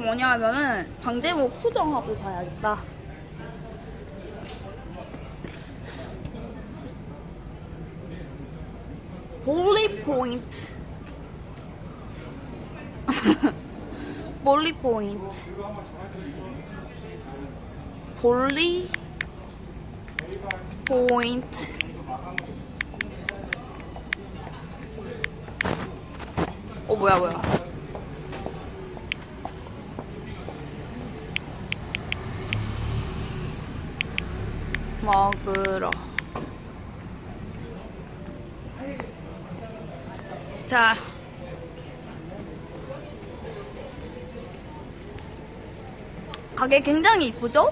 뭐냐 하면은 방제목 수정하고 가야겠다. 볼리 포인트. 볼리 포인트. 볼리 포인트. 뭐야. 먹으러. 자. 가게 굉장히 이쁘죠?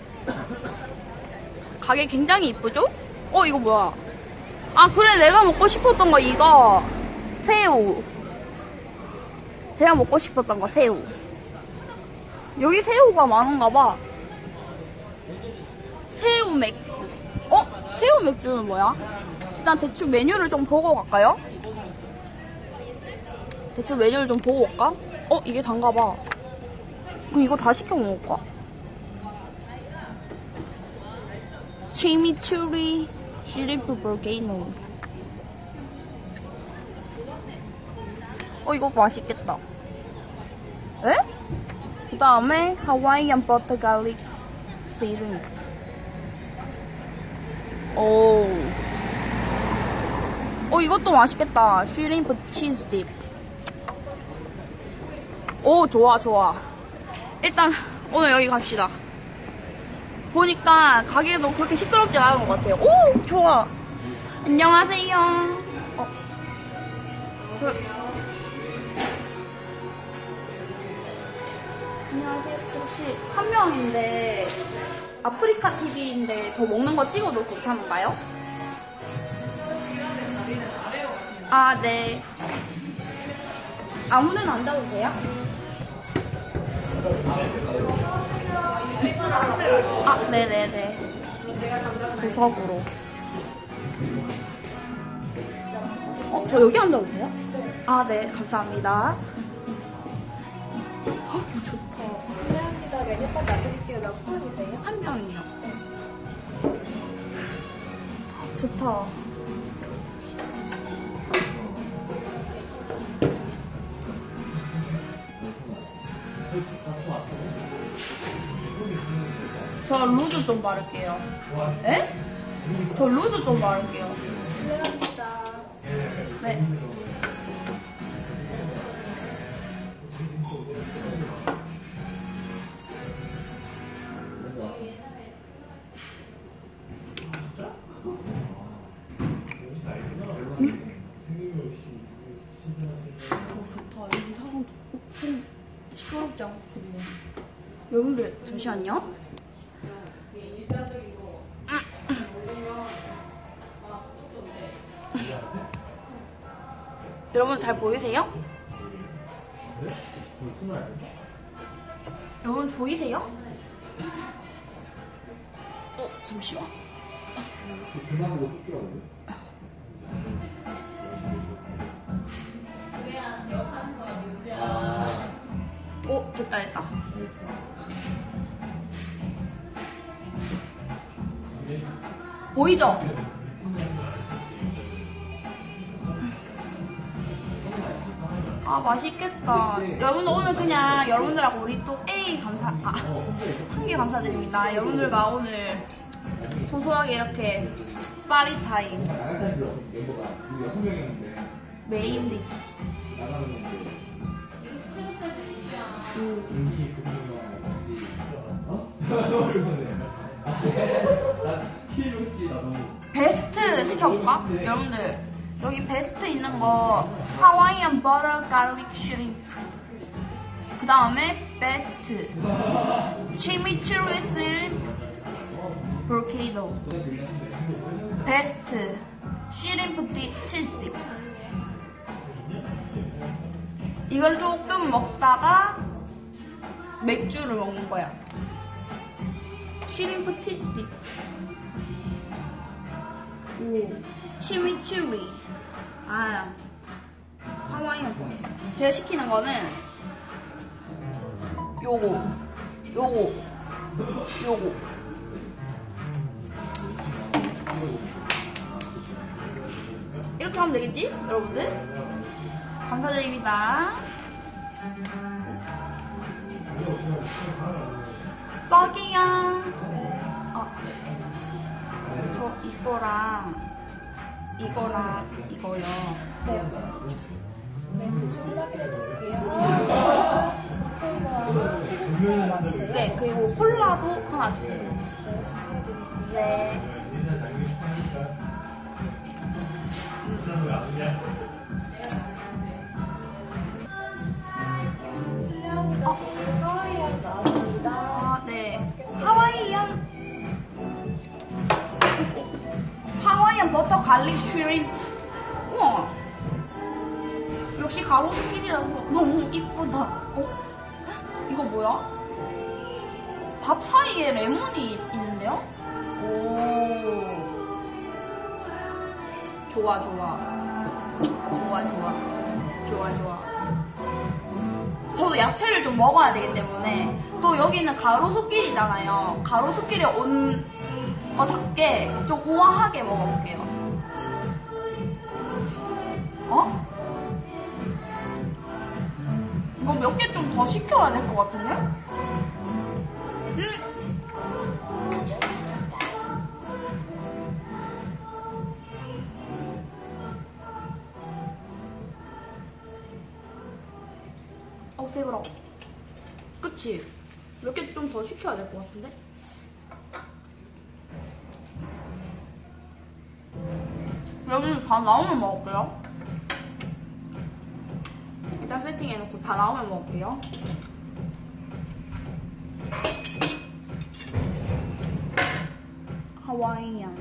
가게 굉장히 이쁘죠? 이거 뭐야? 아, 그래, 내가 먹고 싶었던 거 이거. 새우. 제가 먹고 싶었던 거 새우. 여기 새우가 많은가 봐. 새우 맥주. 새우 맥주는 뭐야? 일단 대충 메뉴를 좀 보고 갈까요? 대충 메뉴를 좀 보고 올까? 이게 단가 봐. 그럼 이거 다 시켜 먹을까? 치미추리 시리프 볼케이노. 이거 맛있겠다. 에? 그 다음에 하와이안 버터 갈릭 시리프. 이것도 맛있겠다. 쉬림프 치즈 딥. 좋아. 일단 오늘 여기 갑시다. 보니까 가게도 그렇게 시끄럽지 않은 것 같아요. 좋아. 안녕하세요. 안녕하세요. 혹시 한 명인데 아프리카 TV인데 저 먹는 거 찍어도 괜찮은가요? 아, 네. 아무데나 앉아도 돼요? 아, 네네네. 구석으로. 저 여기 앉아도 돼요? 아, 네. 감사합니다. 좋다. 감사합니다. 메뉴판 놔드릴게요. 몇 분이세요? 한 명이요. 좋다. 저 루즈 좀 바를게요. 에? 저 루즈 좀 바를게요. 실례합니다. 네. 좋다. 여기 사람 시끄럽지 않고 좋네. 여러분들 잠시만요. 여러분 잘 보이세요? 여러분 보이세요? 잠시만. 됐다. 보이죠? 아, 맛있겠다. 여러분들 오늘 그냥 여러분들하고 우리 또 한 개 감사드립니다. 여러분들과 오늘 소소하게 이렇게 파리 타임 메인 디시. 베스트 시켜볼까? 여러분들 여기 베스트 있는 거 하와이안 버터 갈릭 슈림프. 그 다음에 베스트 치미추리 슈림프 볼케이노. 베스트 슈림프 치즈 딥. 이걸 조금 먹다가 맥주를 먹는 거야. 슈림프 치즈 딥. 치미추리. 하와이안. 제가 시키는 거는 요거. 이렇게 하면 되겠지? 여러분들? 감사드립니다. 떡이야. 저 이거랑 이거요. 네. 네, 주문하게 해드릴게요. 이거 치즈스프링 맞으세요? 네, 그리고 콜라도 하나 주세요. 네, 주문해드릴게요. 네. 실례합니다. 지금 하와이안 나왔습니다. 아, 네. 하와이안 버터 갈릭 슈림프. 우와. 역시 가로수길이라서 너무 이쁘다. 이거 뭐야? 밥 사이에 레몬이 있는데요? 오. 좋아. 저도 야채를 좀 먹어야 되기 때문에 또 여기는 가로수길이잖아요. 가로수길에 온 거답게 좀 우아하게 먹어볼게요. 이거 몇 개 좀 더 시켜야 될 것 같은데? 새우라고. 그치? 몇 개 좀 더 시켜야 될 것 같은데? 여기 다 나오면 먹을게요. 일단 세팅해놓고 다 나오면 먹을게요. 하와이안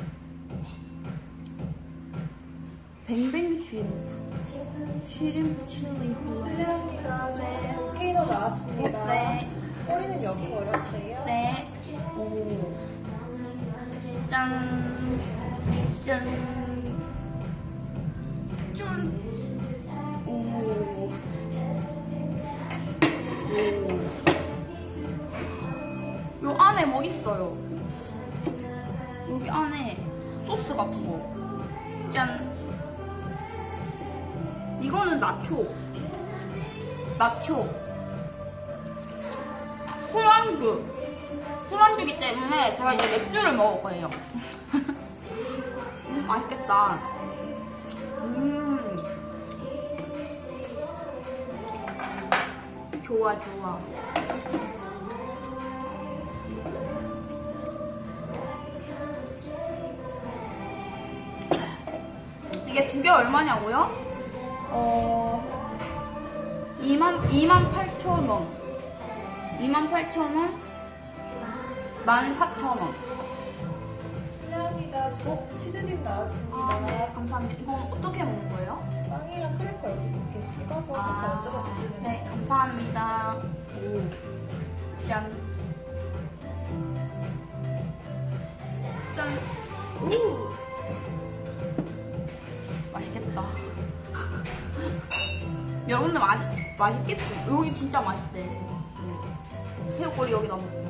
뱅뱅 슈림프 칠리 플레이. 실례합니다. 저 볼케이노 나왔습니다. 네. 꼬리는 여기 버려주세요. 네. 오. 짠. 오. 요 안에 뭐 있어요? 여기 안에 소스 같은 거. 짠. 이거는 나초. 술안주기 때문에 제가 이제 맥주를 먹을 거예요. 맛있겠다. 좋아. 이게 두 개 얼마냐고요? 28,000원. 14,000원? 14,000원. 실례합니다. 저 치즈딥 나왔습니다. 네, 감사합니다. 이건 어떻게 먹는 거예요? 빵이랑 크래커 이렇게 찍어서 같이 얹어서 드시면 돼요. 네, 감사합니다. 오. 짠. 오. 맛있겠다. 여러분들 맛있겠죠? 여기 진짜 맛있대. 새우꼬리 여기다 넣고.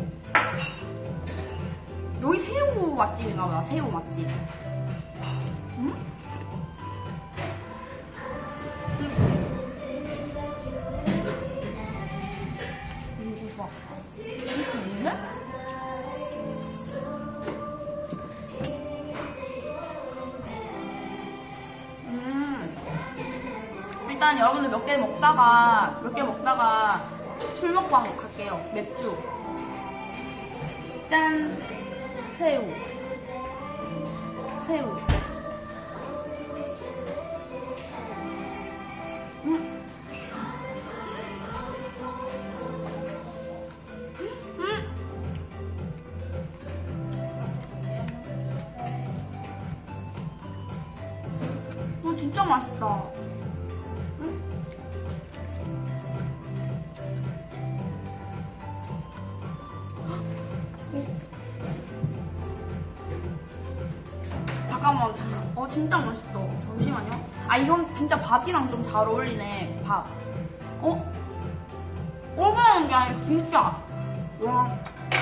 여기 새우 맛집인가 보다. 새우 맛집. 응? 이거 봐. 이렇게 있네? 일단 여러분들 몇 개 먹다가 술 먹방 갈게요. 맥주. 짠. 새우. 진짜 맛있다. 잠깐만, 진짜 맛있다. 잠시만요. 이건 진짜 밥이랑 좀 잘 어울리네. 밥. 오버하는 게 아니라 진짜. 와.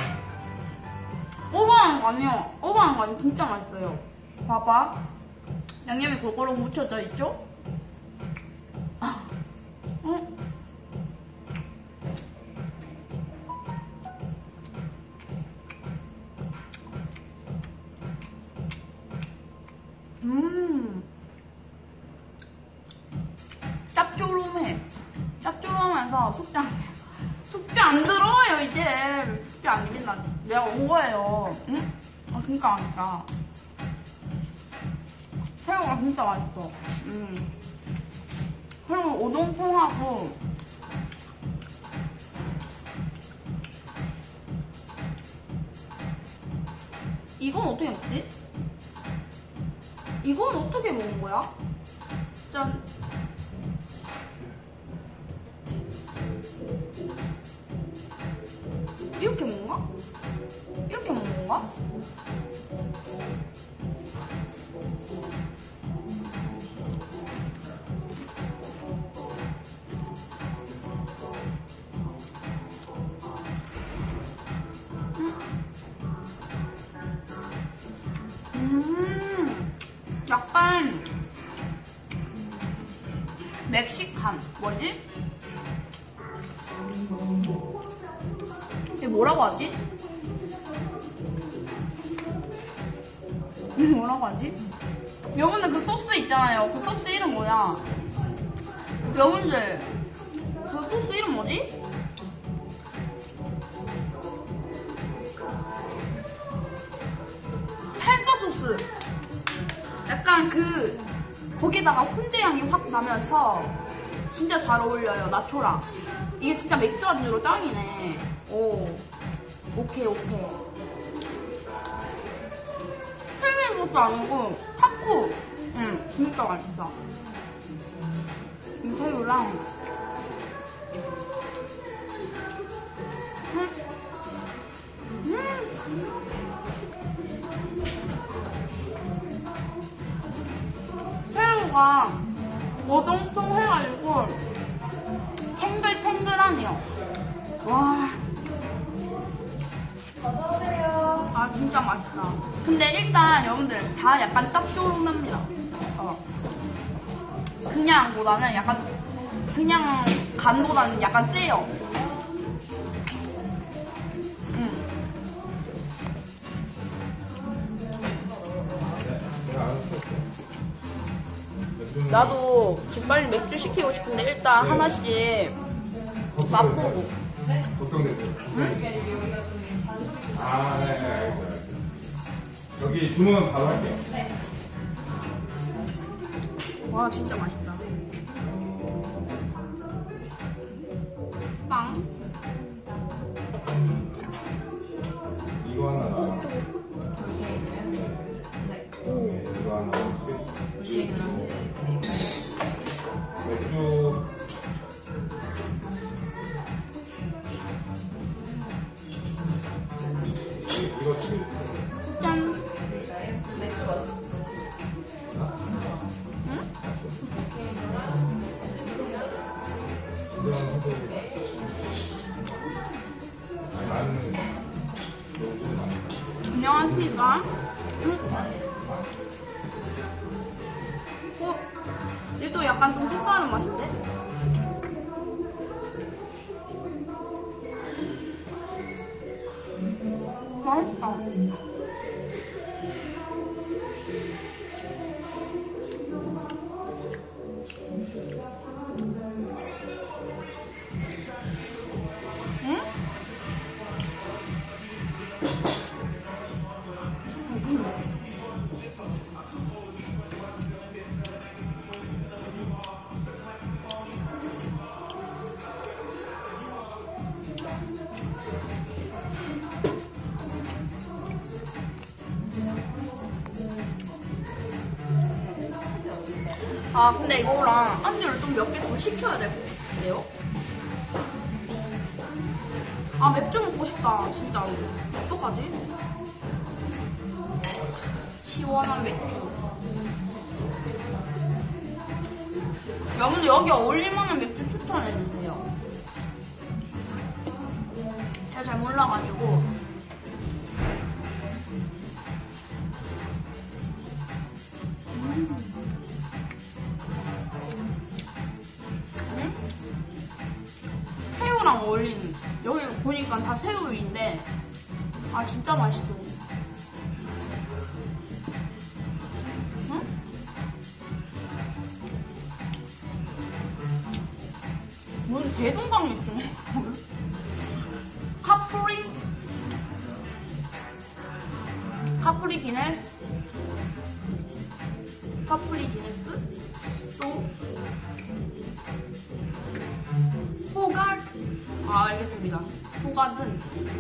오버하는 거 아니에요. 오버하는 거 아니에요. 진짜 맛있어요. 봐봐. 양념이 골고루 묻혀져 있죠? 아. 응? 짭조름해. 짭조름해서 숙제 안 들어요, 이제. 숙제 안 입니다. 내가 온 거예요. 응? 아, 진짜 맛있다. 새우가 진짜 맛있어. 그리고 오동통하고 이건 어떻게 먹지? 이건 어떻게 먹은 거야? 짠. 이렇게 먹나? 이렇게 먹는 건가? 약간 멕시칸 뭐지? 이게 뭐라고 하지? 뭐라고 하지? 여러분들 그 소스 있잖아요. 그 소스 이름 뭐야? 여러분들 그 소스 이름 뭐지? 살사 소스. 약간 거기다가 훈제향이 확 나면서 진짜 잘 어울려요. 나초랑. 이게 진짜 맥주 안주로 짱이네. 오. 오케이. 헬멧 소스 아니고 타코. 진짜 맛있어. 이 새우랑 새우가 오동통해가지고 탱글탱글하네요. 와. 아, 진짜 맛있다. 근데 일단 여러분들 다 약간 짭조름합니다. 그냥보다는 약간 그냥 간보다는 약간 세요. 나도 지금 빨리 맥주 시키고 싶은데 일단 하나씩 맛보고. 걱정되세요. 아, 네, 알겠어요. 여기 주문은 바로 할게요. 와, 진짜 맛있다. 빵. 이거 하나 나와요. 이거 하나 맥주. 이거 칠. 짠. 안녕하십니까. 얘도 약간 좀 색다른 맛인데? 맛있다. 아, 근데 이거랑 안주를 좀 몇 개 더 시켜야 될 것 같은데요? 아, 맥주 먹고 싶다, 진짜로. 어떡하지? 시원한 맥주. 여러분들 여기 어울릴만한 맥주 추천해주세요. 제가 잘 몰라가지고. 새우랑 어울리는, 여기 보니까 다 새우인데, 아, 진짜 맛있어. 응? 무슨 대동강 맥주? 카프리 기네스, 또 호가드. 아, 알겠습니다. 호가든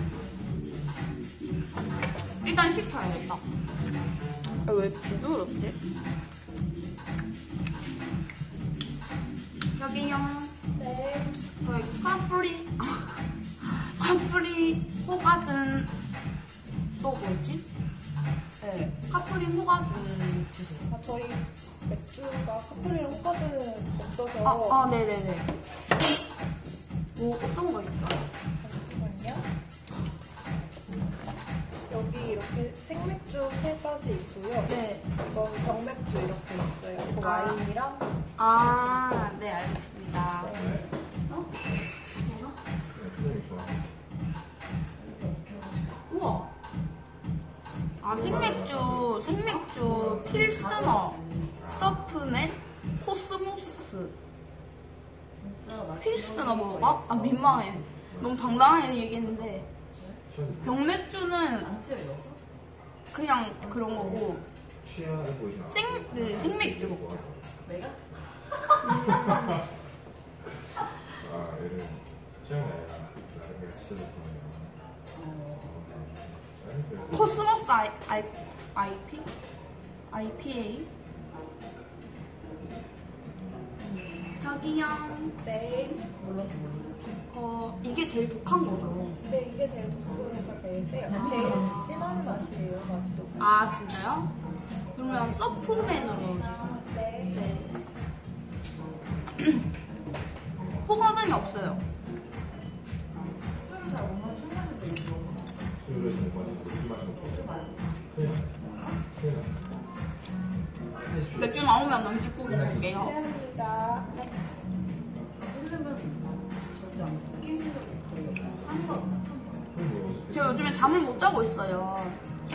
일단 시켜야겠다. 아, 왜 부드럽지? 여기요. 네. 저희 카프리 호가든, 또 뭐였지? 네, 카프리 호가든 주세요. 아, 저희 맥주가 커플이랑 호가든 없어서. 아, 네네네. 뭐, 어떤 거 있어요? 잠시만요. 여기 이렇게 생맥주 3가지 있고요. 네. 이건 병맥주 이렇게 있어요. 그 아. 와인이랑. 아, 네, 알겠습니다. 네. 어? 뭐야? 표정이 좋아. 우와. 아, 생맥주, 필스너, 서프맨, 코스모스. 필스너 먹어봐? 아, 민망해. 너무 당당하게 얘기했는데. 병맥주는 그냥 그런 거고, 취하는 보이시나? 생맥주 먹자. 내가? 아, 얘는 취향이 아니라 나는 진짜 좋거든요. 코스모스 IPA? 저기요. 네. 이게 제일 독한 거죠? 네, 이게 제일 도수가 제일 세요. 제일 진한 맛이에요, 맛도. 아, 진짜요? 그러면 서프맨으로 주세요. 네. 네. 호가든이 없어요. 술을 잘 못 마시, 술 마시는데 이거. 술을 잘 마시고 술 마시는 거 술 마시. 큰일 나. 맥주 나오면 넘기고 먹을게요. 미안합니다. 네. 술은 절대 안 먹어. 캔디도 거의 없어. 한 번. 제가 요즘에 잠을 못 자고 있어요.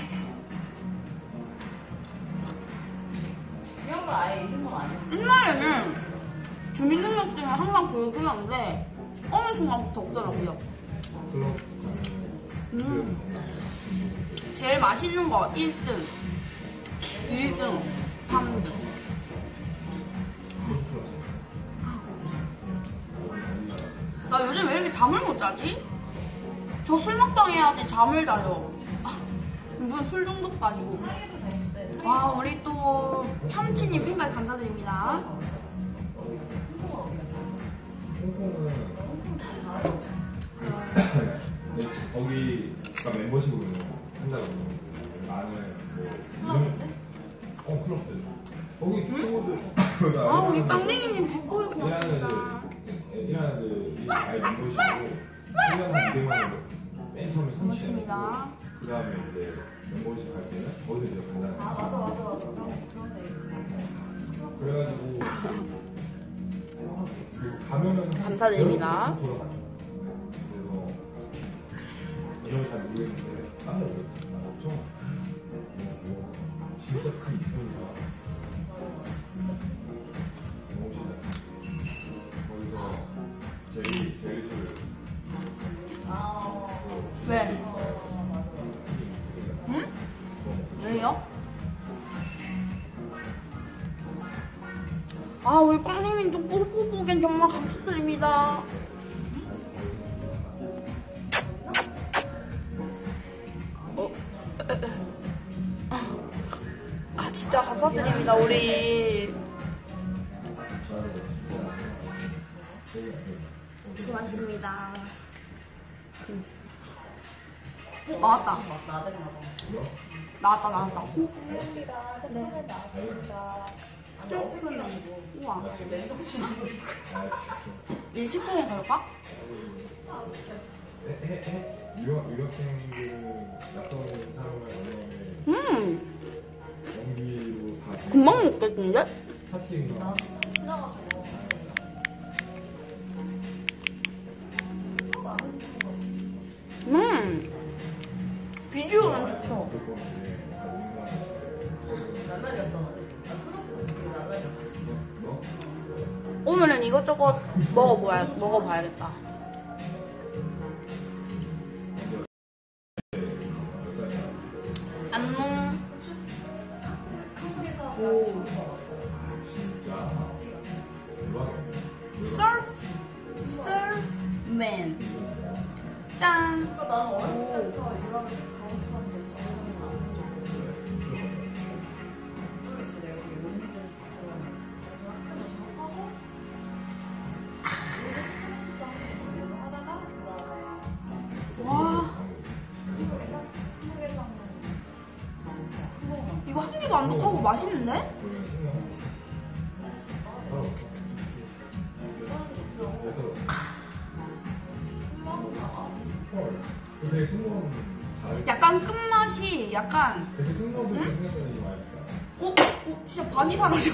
이런 걸 아예 잊은 건 아니야. 옛날에는 주민등록증을 항상 보여주는데 어느 순간부터 없더라고요. 클럽 제일 맛있는 거 1등, 2등, 3등. 나 요즘 왜 이렇게 잠을 못 자지? 저 술 먹방 해야지 잠을 자요. 무슨 술 중독도 아니고. 상해도 재밌대. 와, 우리 또 참치님 팬가입 감사드립니다. 네, 거기가 멤버십으로 한다고. 나는 뭐 클럽 때. 거기 친구들. 아, 우리 빵댕이님 백보이 고맙습니다. 일하는 아예 멤버십으로 1년 한 200만 원 맨 처음에 선취해놓고 고맙습니다. 그 다음에 이제 멤버십 갈 때는 거기서 이제 간다는 아, 거야. 맞아. 그런데 그래가지고 그 가면은 감사드립니다. 그래서 이름을 잘 모르겠는데 깜짝 놀랐어. 엄청 진짜 큰 이름이다. 너무 신기했어. 거기서 제일 왜? 응? 왜요? 아, 우리 꽝님도 뽀뽀뽀겐 정말 감사드립니다. 아, 진짜 감사드립니다, 우리. 고맙습니다. 나왔다. 맞다, 아들 나도. 나왔다. 실례합니다. 세팅을 나왔습니다. 스테이크는, 우와. 맨정신. 이 식품은 갈까? 유학생들은 약속을 사용할 영역에 연기로 다 금방 먹겠는데? 파티나 지나가지고. 비주얼은 좋죠. 날라리였잖아. 나 초등학교 때 날라리였어. 너? 오늘은 이것저것 먹어봐야겠다. 안녕. 한국에서 오. 진짜 서프맨. 짠. 그러니까 나는 어렸을 때부터 유학을 가고 싶었는데 지금은 안 해줘. 모르겠어. 내가 되게 못 믿을 수 있어. 그래서 학교도 졸업하고 스트레스 쌓고 하다가 그다음에 와, 한국에서는 이거 한 개도 안 독하고 맛있는데? 되게 승무원 약간 끝맛이 약간 되게 승무원들 생겼다는 얘기 많이 듣잖아. 진짜 반이 사라져.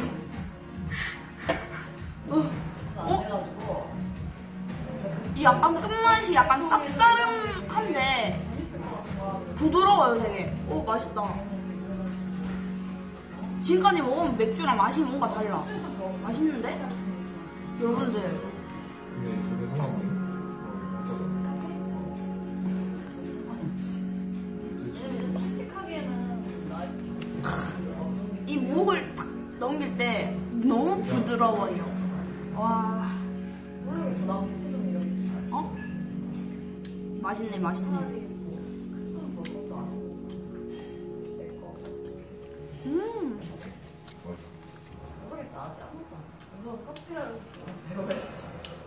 안 돼가지고 이 약간 끝맛이 약간 쌉싸름한데 재밌을 것 같아. 부드러워요 되게. 오 맛있다. 지금까지 먹은 맥주랑 맛이 뭔가 달라. 맛있는데? 여러분들 근데 저게 상관없는 왜냐면 좀 칙칙하기에는 이 목을 탁 넘길 때 너무 부드러워요. 와, 모르겠어. 난 밑에 좀 이렇게 어? 맛있네. 큰 것도 아니고 내 거. 모르겠어. 아직 아무것도 안 해. 우선 커피라도 배워야지.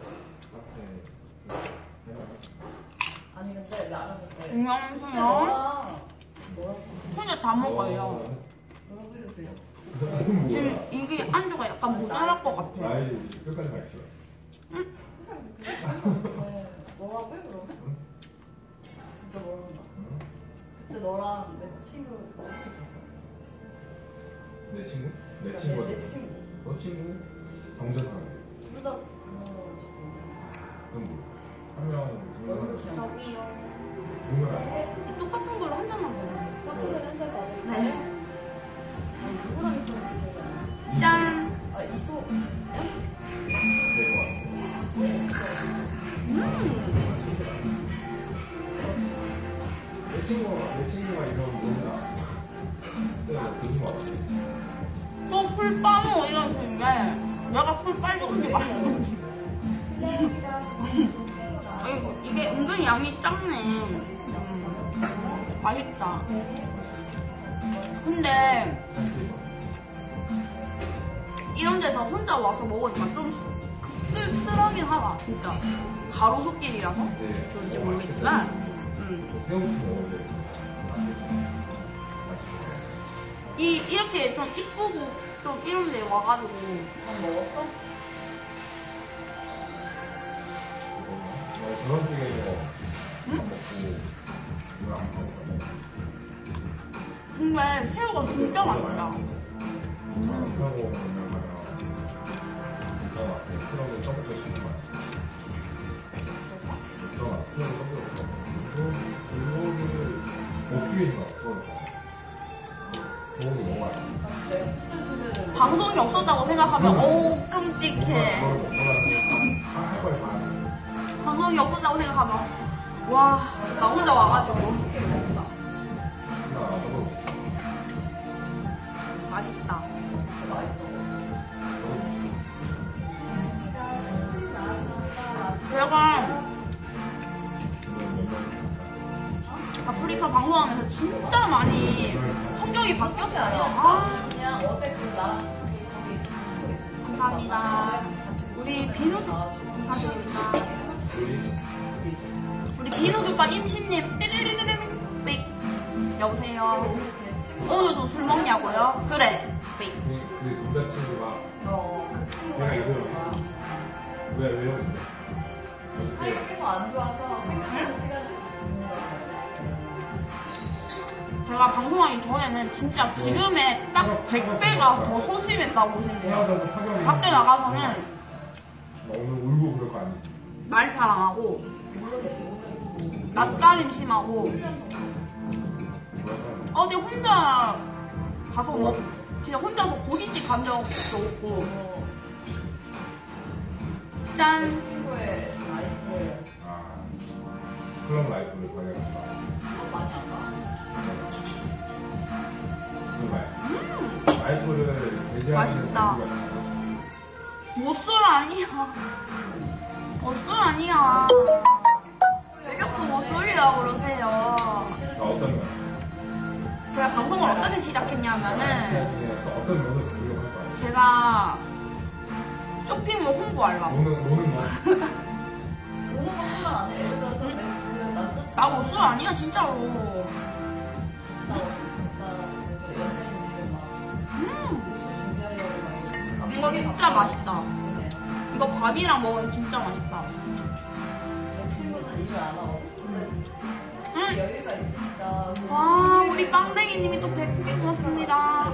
아니 근데 나 알아볼게. 안녕. 너랑 혼자 다 먹어요. 너랑 보여줄려 지금 이게 안주가 약간 모자랄 것 같아. 나이 끝까지 가있어. 너랑 왜 그러면? 진짜 모른다. 근데 너랑 내 친구 어디 있었어? 내 친구? 내 내 친구가 친구. 너 친구? 경제사람. 둘다 그럼 뭐? 한 명은 저기요. 유명한 이 똑같은 걸로 한 잔만 더 줘. 사쿠는 한잔 더 드릴까요? 네. 누구랑 있었어? 짠. 아 이소. 내 친구가 이런 뭔가 내가 무슨 거 같아. 또 풀 빠먹어 이런 식인데 내가 풀 빨도 그렇게 맛있는지. 이게 은근히 양이 작네. 맛있다. 근데 이런 데서 혼자 와서 먹으니까 좀 쓸쓸하긴 하다 진짜. 가로수길이라서 네. 그런지 모르겠지만 새우부터 먹는데 이렇게 좀 이쁘고 좀 이런 데 와가지고 밥 먹었어? 저런 쪽에서 밥 먹고 이걸 안 먹어. 근데 새우가 진짜 맛있다. 하고 그냥 가면 들어가 트럭에 떠먹고 싶은 거야. 들어가 트럭에 떠먹고 그거를 먹기 위해서 도움이 너무 많이. 방송이 없었다고 생각하면 어우 끔찍해. 그걸 먹고 할걸 다. 방송이 없었다고 생각하면 와 나 혼자 와가지고 나도 맛있다. 제가 아프리카 방송하면서 진짜 많이 성격이 바뀌었어요. 아 그냥 어제 그 나랑 거기 있어. 감사합니다. 우리 비누주 감사드립니다. 우리 비누주빠 임신님 띠리리리리 삑 여보세요. 오늘도 술 먹냐고요? 그래 삑. 그 남자친구가 그 친구가 내가 이거 이러더라. 왜 여기 사이가 계속 안 좋아서 생각하는 시간을 갖는다고. 제가 방송하기 전에는 진짜 지금의 딱 100배가 더 소심했다고 보시면 돼요. 태어나서 파경이 밖에 나가서는 오늘 울고 그럴 거 아니지? 말 잘 안 하고 모르겠어. 낯가림 심하고 어디 혼자 가서 뭐 진짜 혼자서 고깃집 간 적도 없고 짠. 친구의 라이프를 클럽 라이프를 관여한다. 많이 안 가. 라이프를 제시하는 맛있다. 못쏠 아니야. 못쏠 아니야. 왜 자꾸 못쏠이라고 그러세요? 어떤 면? 제가 방송을 어떻게 시작했냐면은 어떤 면을 공유할 거야? 제가 쇼핑몰 홍보하려고. 노는 거? 오는 것뿐만 아니야. 예를 들어서 내 남자친구 나 못쏠 아니야 진짜로. 그래서 연예인 지금 막 옷을 준비하려고 막 이거 진짜 맛있다. 이거 밥이랑 먹으면 진짜 맛있다. 내 친구는 일을 안 하거든. 근데 여유가 있으니까 와 우리 빵댕이님이 또 100개 고맙습니다.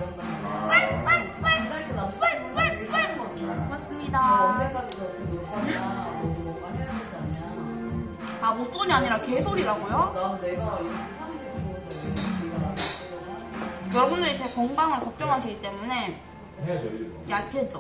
이렇게 남자친구는 되게 싫은 거지. 너 고맙습니다. 언제까지 그렇게 놀 거냐? 너도 뭔가 해야 되지 않냐? 아 못쏠이 아니라 개소리라고요? 난 내가 이렇게 사는 게 좋은데 왜 네가 나한테 쓰려고 하는 거야? 여러분들이 제 건강을 걱정하시기 때문에 해야죠, 이거. 야채도.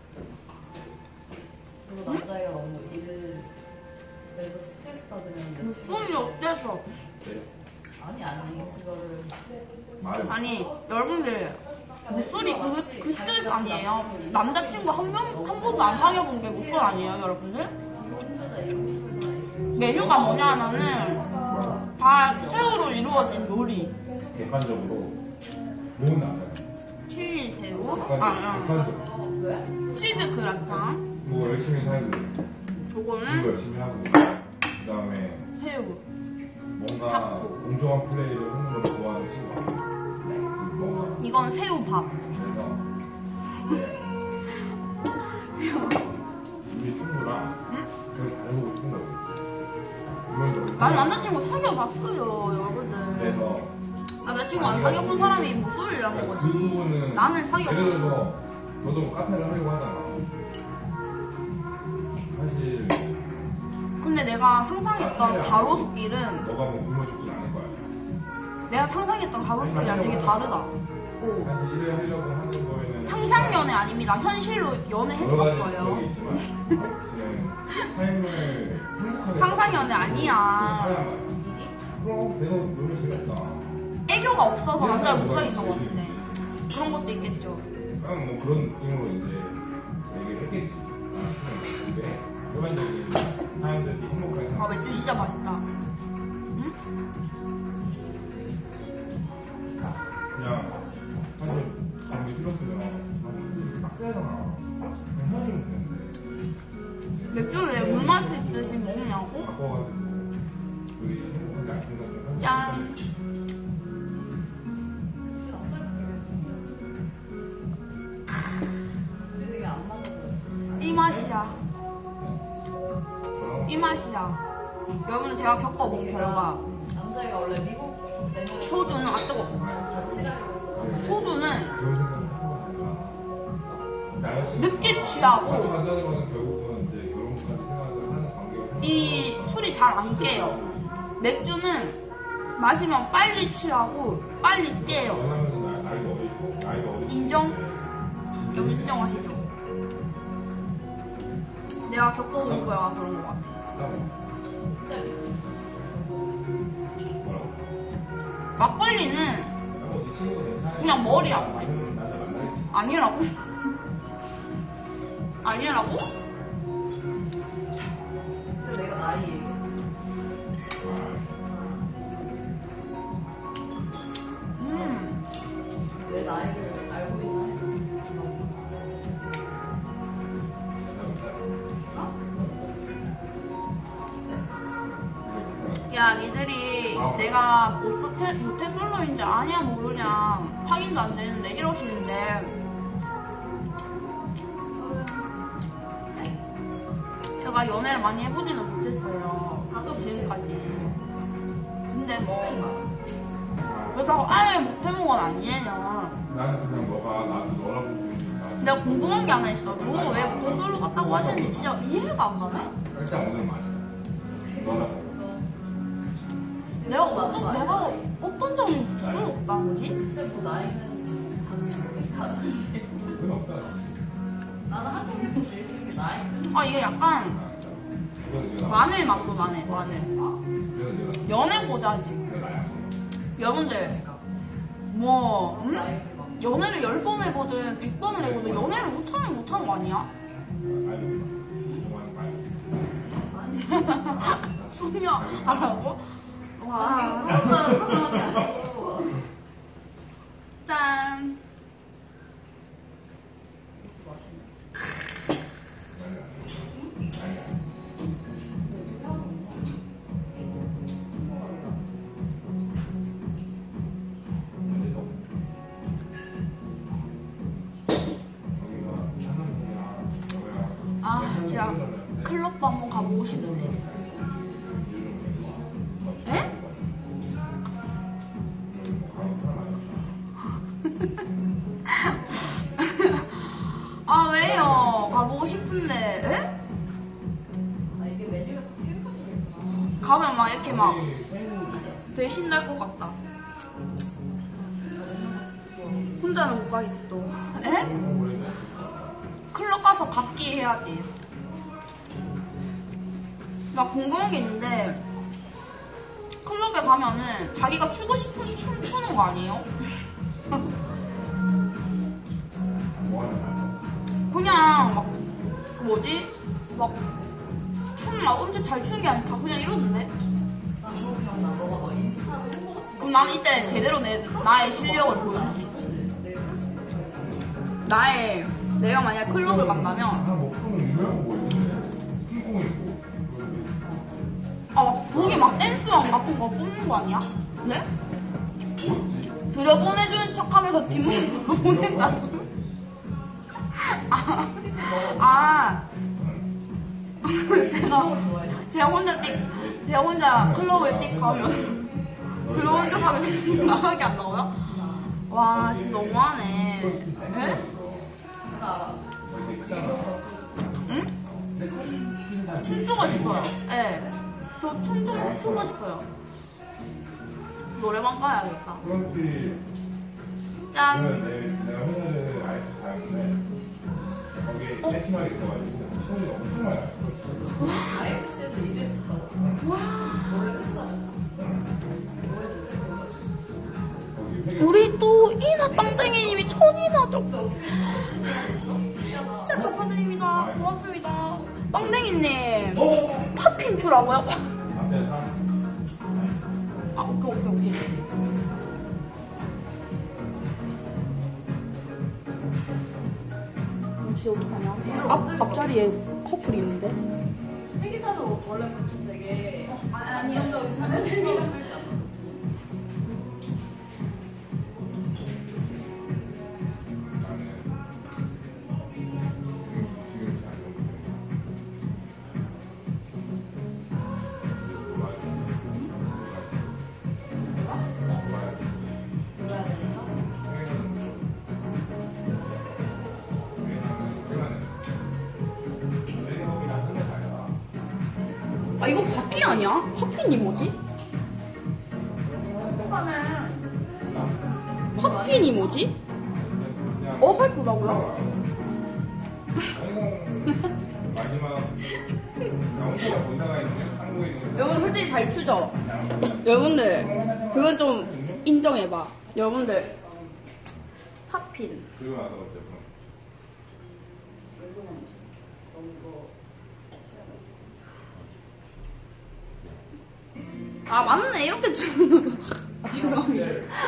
그리고 남자애가 너무 일을 내서 스트레스 받으면 내 친구 목소리 어때서? 아니 그거를 말을. 아니 여러분들 목소리 그 스트레스 아니에요. 남자친구 한 번도 안 사귀어본 게 목소리 아니에요 여러분들? 힘들다 이거 힘들다 메뉴가 뭐냐면은 다 새우로 이루어진 요리. 객관적으로 좋은 남자. 칠리 새우, 객관적으로. 왜? 치즈 그라탕, 뭐 열심히 살고, 요거는 공부 열심히 하고, 그 다음에 새우. 뭔가 타코. 공정한 플레이를 하는 걸 좋아하는 친구. 뭔가 이건 새우밥. 그래서 이제 우리 친구랑 계속 다니고 싶은 거지. 난 남자친구 사귀어봤어요 여러분들. 그래서 남자친구 안 사귀어본 사람이 목소리라는 그 거지. 부분은 나는 예를 사귀어봤어. 들어서 너도 뭐 카페를 하려고 하잖아. 사실 근데 내가 상상했던 가로수길은 너가 뭐 굶어 죽진 않을 거야. 내가 상상했던 가로수길이랑 되게 다르다. 오. 사실 일을 하려고 하는 거에는 상상 연애 아닙니다. 현실로 여러 가지 연애했었어요. 적이 있지만 지금 삶을 행복하게 상상 연애 아니야. 그럼 내가 놀면 재밌다. 애교가 없어서 남자를 못 사귀는 것 같은데. 그런 것도 있겠죠. 그냥 뭐 그런 느낌으로 이제 얘기를 했겠지. 근데 일반적인 사람들이 행복하게 아 맥주 진짜 맛있다. 응? 그냥 사실 감기 싫었으면 딱 써야잖아. 그냥 헤어지면 되는데 맥주를 왜 물맛 있듯이 먹냐고? 바꿔가지고 우리 행복하게 안 생각 좀 짠. 우리 되게 안 맞아 보였어. 이 맛이야. 이 맛이야. 여러분 제가 겪어본 결과 남자애가 원래 미국 내년 소주는 아 뜨거. 같이 가려고 했어. 소주는 그런 생각을 하고 늦게 같이 취하고 간다는 거는 결국은 이제 결혼까지 생각을 하는 관계가 이 술이 잘 안 깨요. 맥주는 마시면 빨리 취하고 빨리 깨요. 연하면서 나이가 어디 있고 나이가 어디 있고 인정? 여러분 인정하시죠? 내가 겪어본 거야 그런 거 같아. 뭐라고? 막걸리는 뭐, 이 친구가 괜찮아? 그냥 머리 아파. 아니면 나를 만나겠지. 아니라고? 아니라고? 근데 내가 나이 얘기했어. 내 나이를 알고 있나? 야 니들이 내가 모태솔로인지 아냐 모르냐 확인도 안 되는데 이러시는데 제가 연애를 많이 해보지는 못했어요 지금까지. 근데 뭐 그렇다고 아예 못해본 건 아니에요. 나는 그냥 너가 나도 너라고 부르니까. 내가 궁금한 게 하나 있어. 저거 왜 보도로 갔다고 하시는지 진짜 이해가 안 가네? 일단 오늘 마셔. 너라고. 내가 어떤 점이 부끄럽다는 거지? 근데 뭐 나이는 다른데. 그건 없다. 나는 한국에서 제일 쓰는 게 나이. 아, 이게 약간 그건 내가. 마늘 맛도 나네, 마늘. 그건 내가. 연애 고자지. 그건 나야. 여러분들, 뭐, 연애를 10번 해보든 100번을 해보든 연애를 못하면 못하는 거 아니야? 알고 있어. 그동안 많이. 소녀 하라고? 와. 그렇다는 사람이 아니고. 짠. 아, 진짜 클럽도 한번 가보고 싶은데. 에? 아, 왜요? 가보고 싶은데, 에? 아, 이게 메뉴가 다 생각하시겠구나. 가면 막 이렇게 막 되게 신날 것 같다. 혼자는 못 가겠지 또. 에? 클럽 가서 각기 해야지. 나 궁금한 게 있는데 클럽에 가면은 자기가 추고 싶은 춤 추는 거 아니에요? 그냥 막 그 뭐지? 막 춤 막 엄청 잘 추는 게 아니라 다 그냥 이러는데? 나 그거 기억나. 너가 막 인스타로 홍보 같은 거. 그럼 난 이때 제대로 나의 실력을 보여줄 수 있지. 내가 만약 클럽을 간다면 뭐 그런 유명한 거 있는데 핑퐁 있고. 막 거기 막 댄스왕 같은 거 뽑는 거 아니야? 네? 들여보내주는 척 하면서 뒷모습으로 보낸다고? 제가 혼자 클럽에 띡 가면 들어온 척 하면서 나가게 안 나와요? 와, 진짜 너무하네. 에? 알아. 응? 춤추고 싶어요. 네. 저 춤 좀 추고 싶어요. 노래방 가야겠다. 그렇지. 짠. 내가 회사를 아이스 가는데 거기에 세팅하게 있어가지고 시험이 엄청 많이 왔어. IFC에서 일했었다고? 노래를 했다고? 거기 회계 우리 또 이나 빵땡이님이 1000이나 줬고 진짜 감사드립니다. 고맙습니다. 빵땡이님 팝핀 주라고요? 앞에 사람 아, 오케이. 진짜 어떡하냐? 앞자리에 커플이 있는데? 회기사도 원래 보통 되게 아니요. 안정적인 삶을 살지 않아? 놀아야 되니까? 아, 이거 바퀴 아니야? 바퀴니 뭐지? 바퀴니 뭐지? 어설프다고요? 마지막 영수가 본사가 있는 한국에 있는 여러분 솔직히 잘 추죠? 여러분들 그건 좀 인정해봐. 여러분들 팝핀 그리고 나서 어쨌든 아 맞네 이렇게 추는 거. 아 죄송합니다.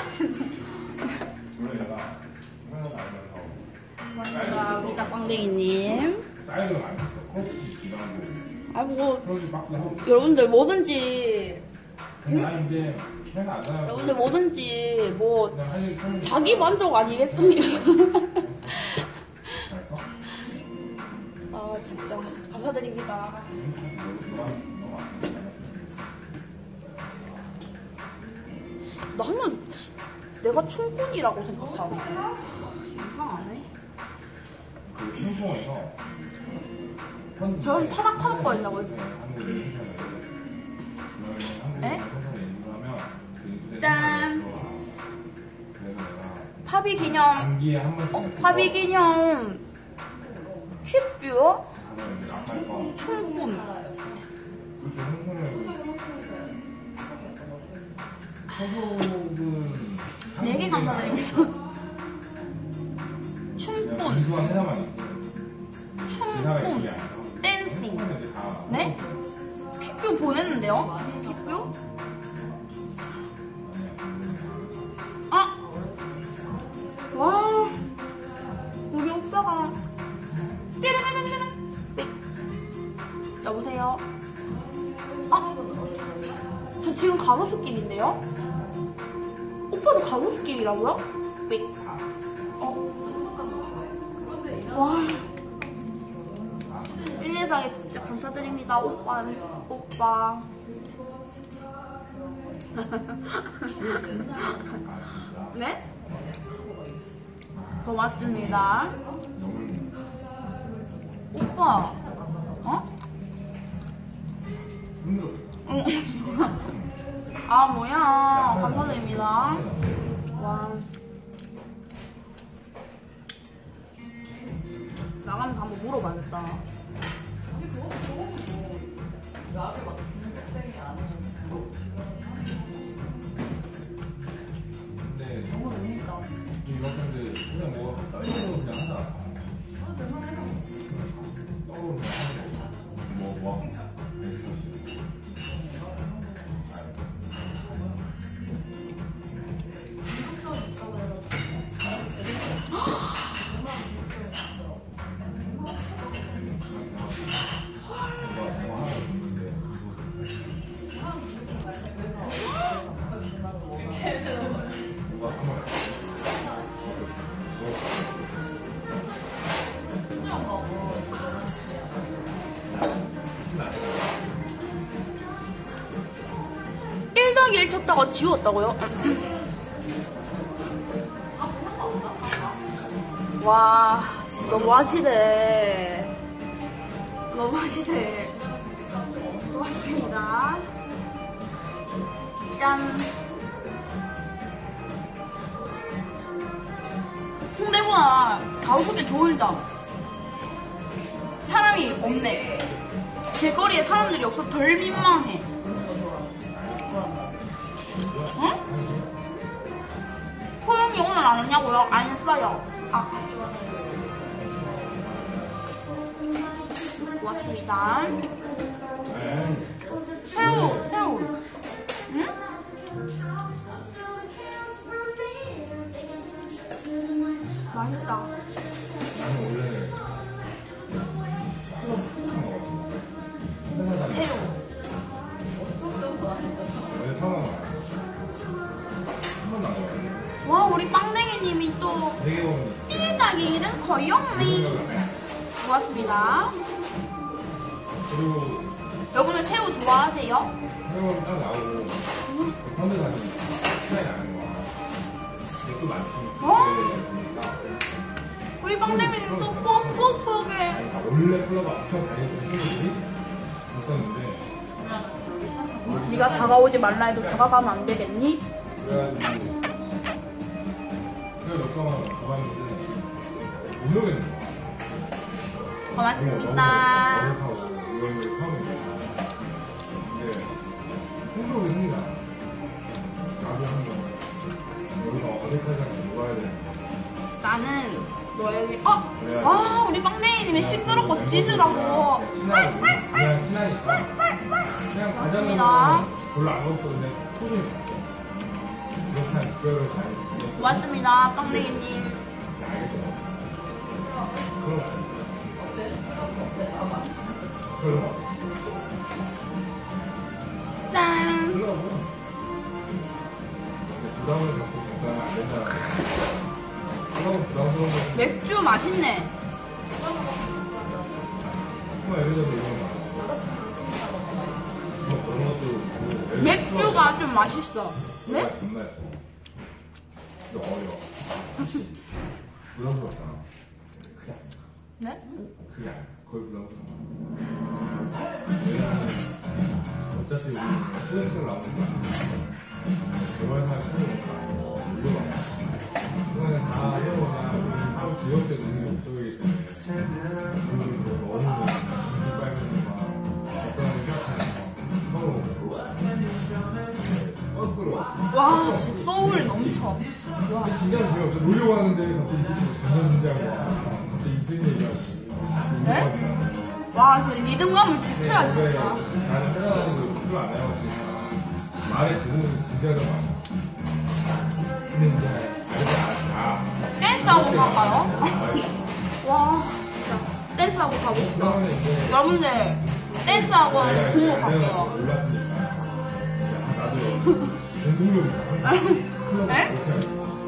원래 내가 회사 다니면서 감사합니다 빵댕이님. 사이드가 많이 있어. 커피 기반고 아 뭐 그러지 막 하고 여러분들 뭐든지 나 이제 회사 안 다녀. 여러분들 뭐든지 뭐 그냥 할 일 하면 자기 만족 아니겠습니까? 잘했어? 아 진짜 감사드립니다. 나 하면 오빠 춤꾼이라고 생각하는데. 이상하네. 그 홍콩에서 저는 파닥파닥 거린다고 했어요. 에? 짠! 파비 기념, 감기에 한 번씩 파비 기념 힙뷰 춤꾼. 네 개 감사드립니다. 춤꾼, 춤꾼, 댄싱. 네? 픽뷰 보냈는데요? 픽뷰? 아! 와, 우리 오빠가 띠르르르르 삑. 여보세요? 아! 저 지금 가로수길인데요? 오빠도 가로수길이라고요? 삑. 와. 114에 진짜 감사드립니다, 오빠. 오빠. 네? 고맙습니다. 오빠. 어? 응. 아, 뭐야. 감사드립니다. 와. 나가면서 한번 물어봐야겠다. 근데 이렇게 그냥 뭐 떠오르는 그냥 하자. 떠오르는 그냥 하는 거. 뭐 일 쳤다가 지웠다고요? 와, 진짜 너무하시네. 너무하시네. 고맙습니다. 짠. 홍대보다 가로수길 좋은 점. 사람이 없네. 길거리에 사람들이 없어 덜 민망해. 응? 소영이 오늘 안 왔냐고요? 안 했어요. 아. 고맙습니다. 새우. 응? 맛있다. 새우. 와, 우리 빵댕이님이 또 띠다기는 거영미. 고맙습니다. 그리고 여러분은 새우 좋아하세요? 새우는 딱 나오고 건들 가지 시간이 나는 거야. 근데 또 많지. 우리 빵댕이님 또 뻑뻑뻑해. 원래 플러가 엄청 다니던 친구들이 있었는데 네가 다가오지 말라 해도 다가가면 안 되겠니? 그래가지고 몇 번만 가봤는데 못 오겠는 거야. 고맙습니다. 이걸 처음이야. 근데 승부욕이 생기나. 나도 한번 우리가 어디까지 갈지 놀아야 되는데. 나는 너에게 와, 우리 빵댕이님이 시끄럽고 짖으라고. 그냥 친하니까 그냥 가자면 별로 안 먹고 그냥 소중히 갔어. 그렇게 한 6개월을 다니고 고맙습니다, 빵댕이님. 알겠죠? 그런 거 아니야. 그런 거 짠. 그러고 부담을 갖고 건강을 안 된다는 거. 그러고 부담스러운 거 맥주 맛있네. 뭐 예를 들어서 이런 거 뭐 그런 것도 있고 맥주가 좀 맛있어. 네? 존나 예뻐. 어려워. 부담스럽잖아. 그게 아니야. 네? 그게 아니야. 거의 부담스러워. 왜냐면 어차피 우리 수행성 나오니까 개발사에 수행이 아니고 물려가 그거는 다 해보냐 우리 하루 지역대 눈이 목적이기 때문에 그리고 너무 빨면 막 어떤 생각하니까 서로 거꾸로 와, 진짜 소울 넘쳐. 와. 진짜 재미없어. 놀려고 하는데 갑자기 진지하고 갑자기 인생 얘기하고 네? 와, 진짜 리듬감을 근데 주체하셨다. 나는 회사다니고 술을 안 해봤으니까 말에 듣는 진지하게 많아. 근데 이제 알지. 댄스하고 갈까요? 와, 진짜 댄스하고 가고 싶다. 그러면 이제 여러분들, 댄스하고는 공부 내가 갈게요. 몰랐으니까 나도 공동력이다. 네? 그렇게 하고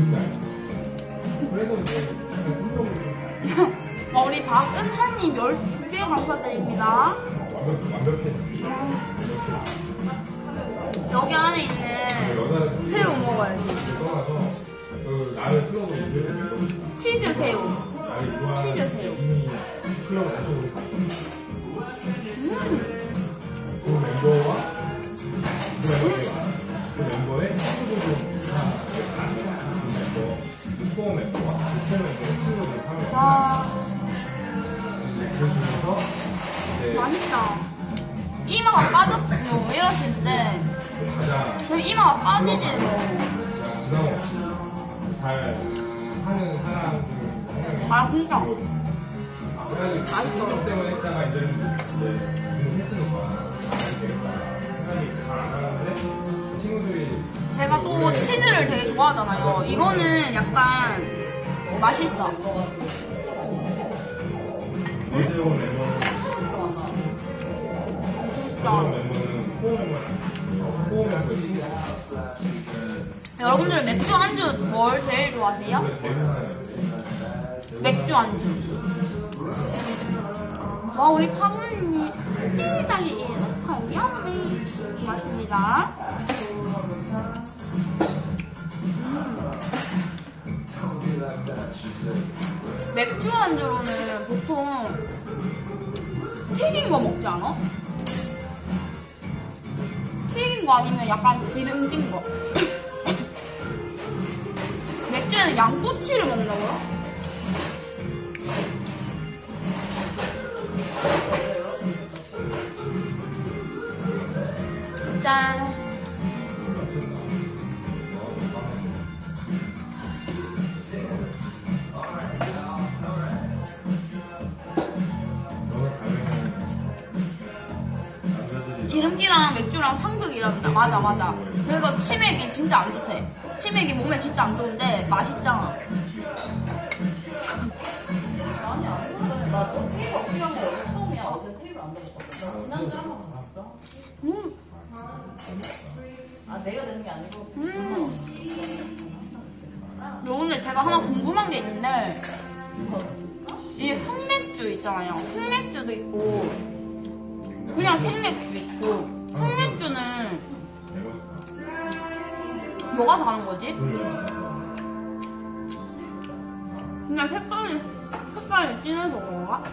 그래서 이제 약간 승부욕이 우리 박은하님 12개 감사드립니다. 완벽해. 여기 안에 있는 여자를 새우 먹어야지. 떠나서 그 나를 클럽으로 인도했거든. 치즈 새우. 나를 좋아하는 치즈 새우. 이미 클럽을 안쪽으로 그 멤버와 그 멤버의 친구들도 다 그 멤버, 코어 멤버와 그 멤버의 친구들 하면 와, 그 중에서 이제 맛있다. 이마가 빠졌고 이러시는데, 가장 저희 이마가 빠지지 뭐. 부담 없이 잘 하는 사람들은 아, 진짜. 그래가지고 맛있어. 그것 때문에 했다가 이제 공부했으니까 되겠다 생각이 잘 안 하는데 친구들이 제가 또 치즈를 되게 좋아하잖아요. 이거는 약간 맛있어. 언제 온 멤버는 진짜. 멤버는 코어 멤버는 코어 멤버 친구 여러분들은 맥주 안주 뭘 제일 좋아하세요? 맥주 안주. 와, 우리 파물님이 땡이다리 어떡하요? 고맙습니다. 맥주 안주로는 보통 튀긴 거 먹지 않아? 튀긴 거 아니면 약간 기름진 거. 맥주에는 양꼬치를 먹는다고요? 짠. 기름기랑 맥주랑 상극이란다. 맞아, 맞아. 그래서 치맥이 진짜 안 좋대. 치맥이 몸에 진짜 안 좋은데 맛있잖아. 아니 안 먹었어. 나너 테이블 없게 한거 어제 처음이야. 어제 테이블 안 먹었거든. 나 지난주에 한 번 봤어. 아 내가 되는 게 아니고. 근데 제가 하나 궁금한 게 있는데 이 흑맥주 있잖아요. 흑맥주도 있고 그냥 생맥주 있고 흑맥주는 뭐가 다른 거지? 그냥 색깔이 진해서 그런가?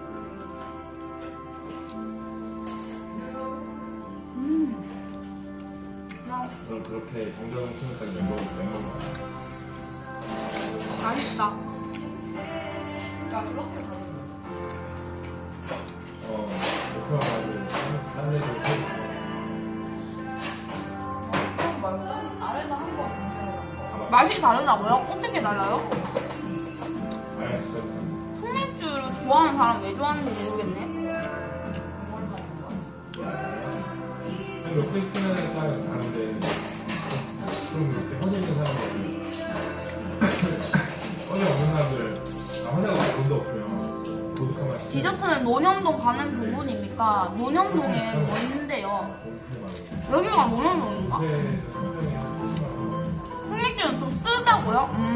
그럼 그렇게 정자동 친구까지 멤버 맛있다. 그러니까 그렇게 가는 목표하고 딴 데도 거 말고 아래다 한번 공부하는 거. 맛이 다르다고요? 어떻게 달라요? 알 진짜 흑맥주를 좋아하는 사람 왜 좋아하는지 모르겠네. 로케이션에 따라 다른데 좀 이렇게 허리 있는 사람들 허리 없는 사람들 허리가 돈도 없으면 고독한 맛이 디저트는 논현동 가는 부분입니까? 논현동에 뭐 있는데요. 여기가 논현동인가? 흑맥주는 좀 쓰다고요?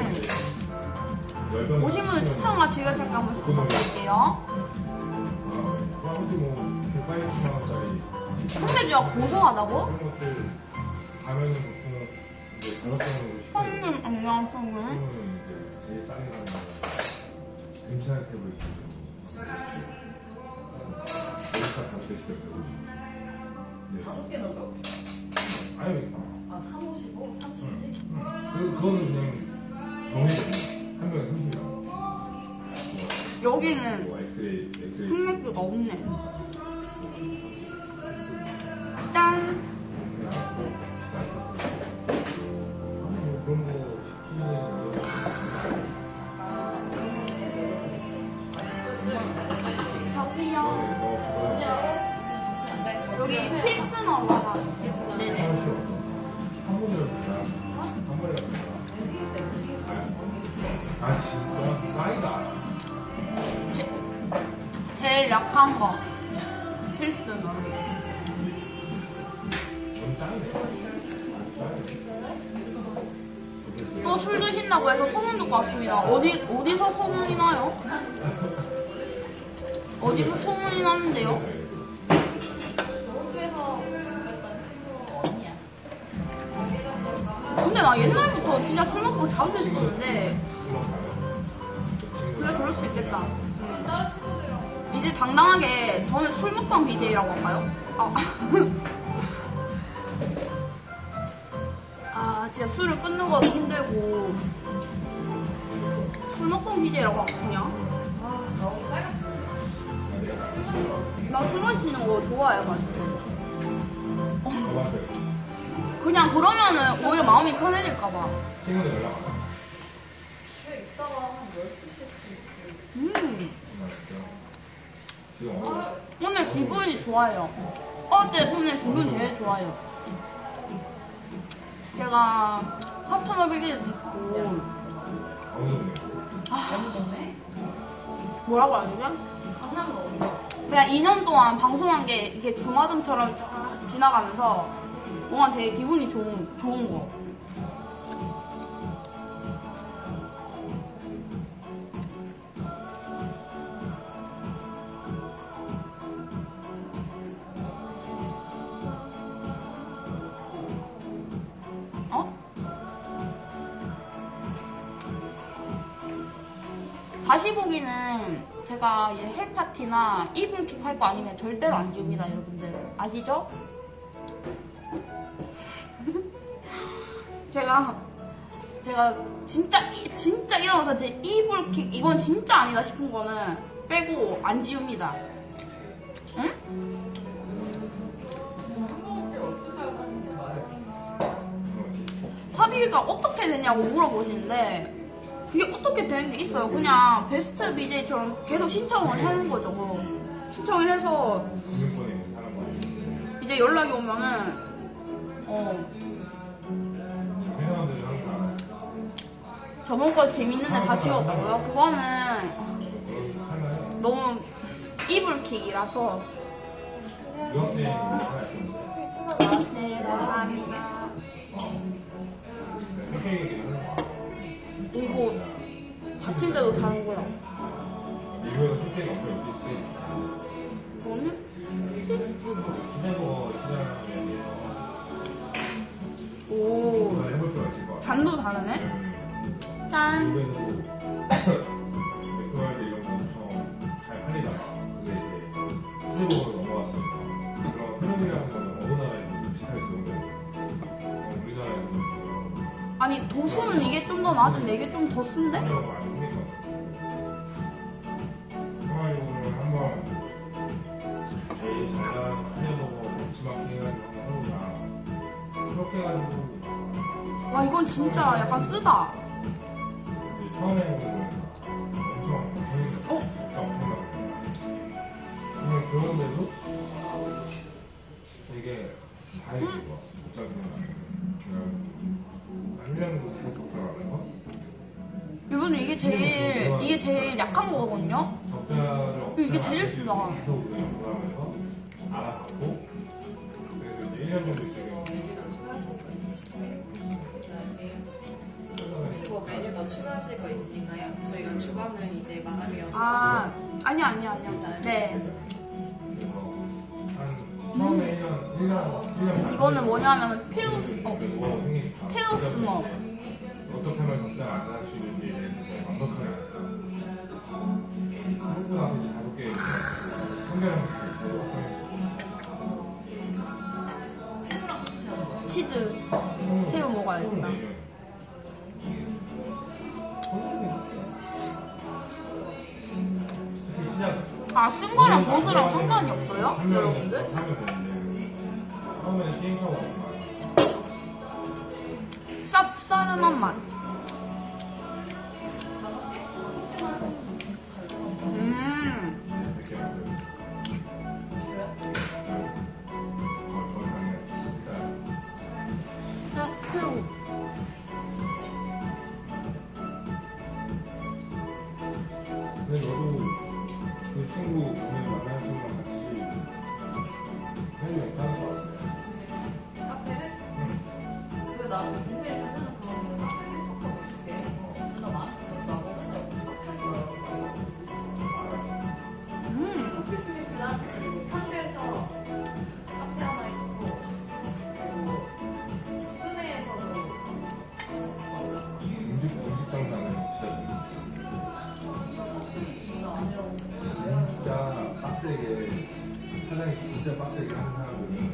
오신 분들 추천과 즐겨찾기 한 번씩 부탁드릴게요. 아무튼 뭐 180만 원짜리 흑맥주가 고소하다고? 그런 것들 가면은 보통 가격적으로 형님 안녕 형님. 그러면 이제 제일 싸게 가는 거 괜찮게 보이죠. 여기다 5개 시켜 150. 네. 5개 넣어? 아니, 아, 355? 370? 그거는 그냥 정해져. 한 병에 30원. 여기는 뭐 엑스레이. 흑맥주가 없네. 짠. 그런 거 시키는 저기요. 여기 필스너가. 네네. 한 번이라도 다. 한 번이라도 다. 아, 진짜? 나이다. 제일 약한 거. 필스너. 너무 짱이네. 또 술 드신다고 해서 소문 듣고 왔습니다. 어디서 소문이 나요? 어디서 소문이 나는데요? 호주에서 그랬던 친구 언니야. 근데 나 옛날부터 진짜 술 먹고 자주 했었는데 그게 그럴 수 있겠다. 다른 친구들이랑 이제 당당하게 저는 술 먹방 BJ라고 할까요? 진짜 술을 끊는 거 힘들고 술 먹방 BJ라고 할까 그냥? 너무 빨갛지? 나 술 마시는 거 좋아해가지고 가봤어요. 그냥 그러면은 오히려 마음이 편해질까봐. 친구들 연락 안 와? 집에 있다가 한 12시에 지금 어디? 오늘 기분이 좋아요. 오늘 기분이 되게 좋아요. 제가 합천어빌리도 있고 어느 동네? 어느 동네? 뭐라고 해야 되죠? 강남로 어디? 그냥 2년 동안 방송한 게 이게 주마등처럼 쫙 지나가면서 뭔가 되게 기분이 좋은 거. 다시 보기는 제가 이제 헬파티나 이불킥 할 거 아니면 절대로 안 지웁니다, 여러분들. 아시죠? 제가 진짜 일어나서 제 이불킥 이건 진짜 아니다 싶은 거는 빼고 안 지웁니다. 응? 합의가 어떻게 되냐고 물어보시는데 그게 어떻게 되는 게 있어요. 그냥 베스트 BJ처럼 계속 신청을 하는 거죠. 뭐. 신청을 해서 금융권에 있는 사람들. 이제 연락이 오면은 회사원들이 항상 저번 거 재밌는데 다 지웠다고요? 그거는 그런 상관에 너무 이불킥이라서. 유학생 하나 있었는데 네, 감사합니다. 그렇게 얘기하는 거야. 이거 받침대도 다른 거야. 미국에서 선생님이 없어요. 여기 있을 이거는 시내버거 시장에 대해서 오 전화를 해볼 수가 있을 것 같아요. 잔도 다르네. 짠. 미국에도 맥도날드 이런 거 엄청 잘 팔리다가 그게 이제 시내버거로 넘어갔어요. 그런 흐름이라는 거는 어느 나라에도 비슷하게 좋은 거예요. 우리나라에도 아니 도수는 이게 좀 더 낮은데 이게 좀 더 쓴데? 하려고 많이 생겼거든요. 그래가지고는 한번 제일 잘나가는 시내버거 벤치마킹 해가지고 한번 해보자. 그렇게 해가지고 와 이건 진짜 약간 쓰다. 이제 처음에는 엄청 재밌었어요. 진짜 엄청나고. 근데 그런데도 되게 잘 이루고 복잡해요. 한 1년 계속 적자라는 거? 이거는 이게 제일 약한 거거든요. 적자를 이게 제일 쓰다. 계속 연구하면서 알아봤고 그래서 이제 1년 정도 지금 메뉴 더 추가하실 거 있으신가요? 혹시 뭐 메뉴 더 추가하실 거 있으신가요? 저희가 주방은 이제 마감이 아니요. 네. 그래서 한 처음에 1년 이거는 뭐냐면 필로스, 뭐가 생기니까 필로스너. 어떻게 하면 적당 안 날 수 있는지에 대해서 완벽하게 알까. 하고 나서 이제 5개 성별을 친구랑 같이 하는 거야. 치즈, 새우 먹어야겠다. 특히 시작 아, 쓴 거랑 보수랑 상관이 없어요? 여러분들? 하면 되는데 처음에는 게임하고 왔던 거 쌉싸름한 맛. 이렇게 만들어요. 새우. 근데 너도 그 친구 오늘 만나는 친구랑 같이 헬리 없다는 거 같아. 카페를? 그 나도 동네에 가서는 그거는 카페를 했었거든. 그게 존나 많았어. 나 맨날 카페에서 커피 스미스랑 그리고 판교에서 카페 하나 있고 그리고 순회에서도 했었거든. 음식 장사는 진짜 아니라고. 진짜 빡세게 사장이 진짜 빡세게 하는 사람들은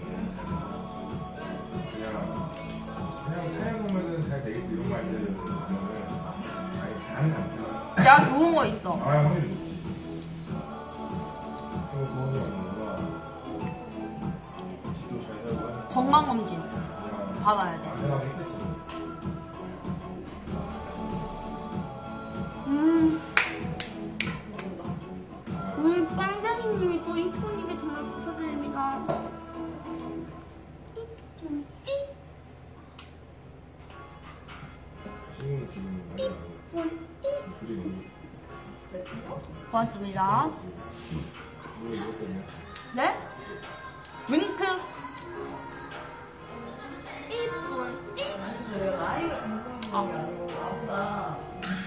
그냥 사용하면은 잘 되겠지 이런 말들을 보면은 아예 다른 않구나. 내가 좋은 거 있어. 아 확률이 높지. 그거 좋은 게 아니라 집도 잘 살고 하니까 건강검진 그냥 받아야 돼. 안전하게 했겠지. 우리 빵장이님이 또 이쁜이게 정말 감사드립니다. 친구는 지금 많이 안 하고 둘이 너무 내 친구? 고맙습니다. 뭐 이것 때문에 네? 윙크. 이쁜. 아니 근데 내가 나이가 궁금한 게 아니고 나보다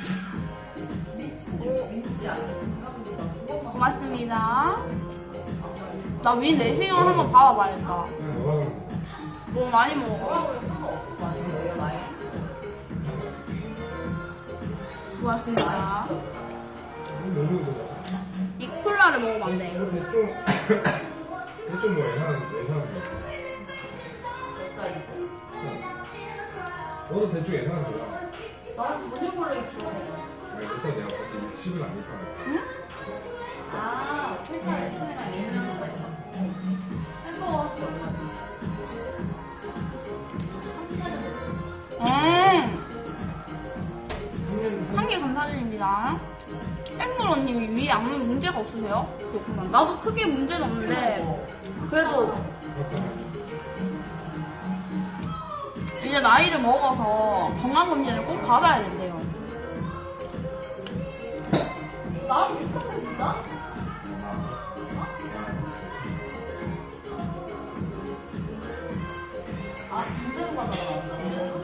민지 아니고 건강지다 그것만 고맙습니다. 나 위 내시경 한번 봐봐야겠다. 그냥 너랑 너무 많이 먹어. 뭐라고 해도 상관없을 거 아니에요 내가 나이 고맙습니다. 너무 그거야. 이 콜라를 먹으면 안 돼. 대충 뭐 예상 몇 살이고 너도 대충 예상은 돼요. 나는 전혀 모르겠어 아니 일단 내가 봤을 때 60은 아닐 거야. 아 회사에 선생가 2년 차 있어 햄버거 할줄 얼마나 3, 4년 한 개 감사드립니다. 앵무러님이 위에 아무 문제가 없으세요? 그렇구나. 나도 크게 문제는 없는데 그래도 이제 나이를 먹어서 건강검진을 꼭 받아야 된대요. 나랑 비슷한데 진짜? 아 인증 받아라 나는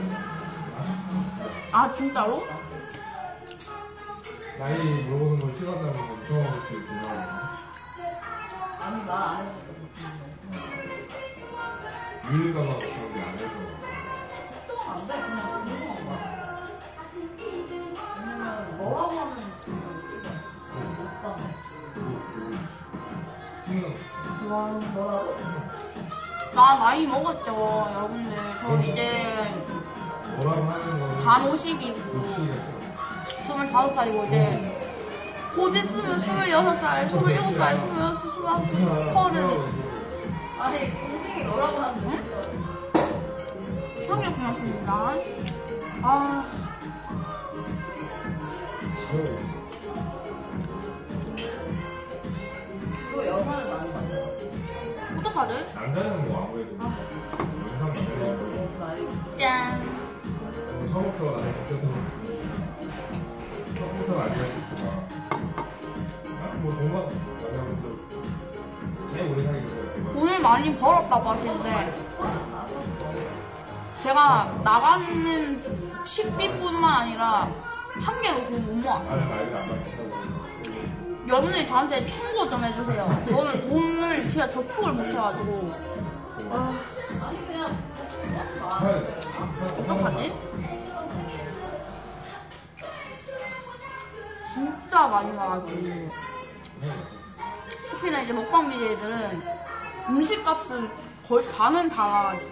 아 진짜로? 나이 물어보는 걸 싫어한다는 건 엄청 그렇게 분명하거든. 아니 말 안 해줄 때 유일가가 그런 게 안 해서. 걱정은 안돼 그냥 궁금한 거야 왜냐면 너라고 하면 진짜 못 가네 친구 와, 뭐라고? 나 나이 먹었죠, 여러분들. 저 이제 뭐라고 하는 거는 반 50이고 놓치기가 싫어. 25살이고 이제 곧 있으면 26살, 27살, 26살, 30. 아니 동생이 너라고 하는데 형님 고맙습니다. 아, 주로 연하를 많이 만나 어떡하지? 남자는 뭐 아무래도 영상 만나는 너무 나이 짠. 처음부터 나를 봤어도 처음부터 아니었지만 뭐 동갑 남자분들 제일 오래 사귀는 거 돈을 많이 벌었다고 하시는데 제가 나가는 식비뿐만 아니라 한 개도 돈 못 모아. 나를 나이를 안 맞춘다고 여러분들이 저한테 충고 좀 해주세요. 저는 돈을 진짜 저축을 못해가지고. 아, 아니 그냥 어떡하지? 진짜 많이 나가지고. 특히나 이제 먹방 BJ들은 음식값은 거의 반은 다 나가지.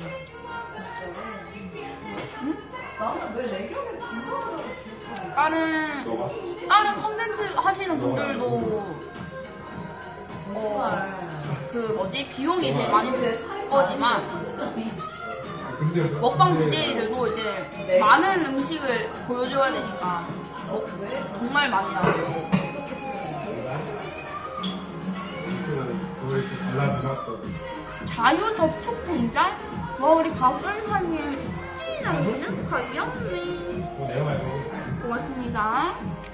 나는 왜 내 기억에 금방으로 다른 컨텐츠 하시는 분들도 그 뭐지 비용이 되게 많이 들 거지만 먹방 BJ들도 이제 많은 음식을 보여줘야 되니까 정말 많이 나와요. 그거 이렇게 발라드났거든. 자유저축 통장? 와 우리 박은하님 팬이랑는 가볍네. 그거 내가 말고. 고맙습니다.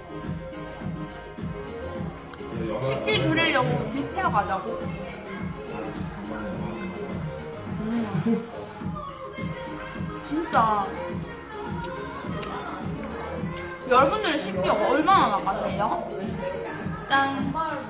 식비 드리려고 뷔페 가자고. 진짜 여러분들 식비 얼마나 나가세요? 짠.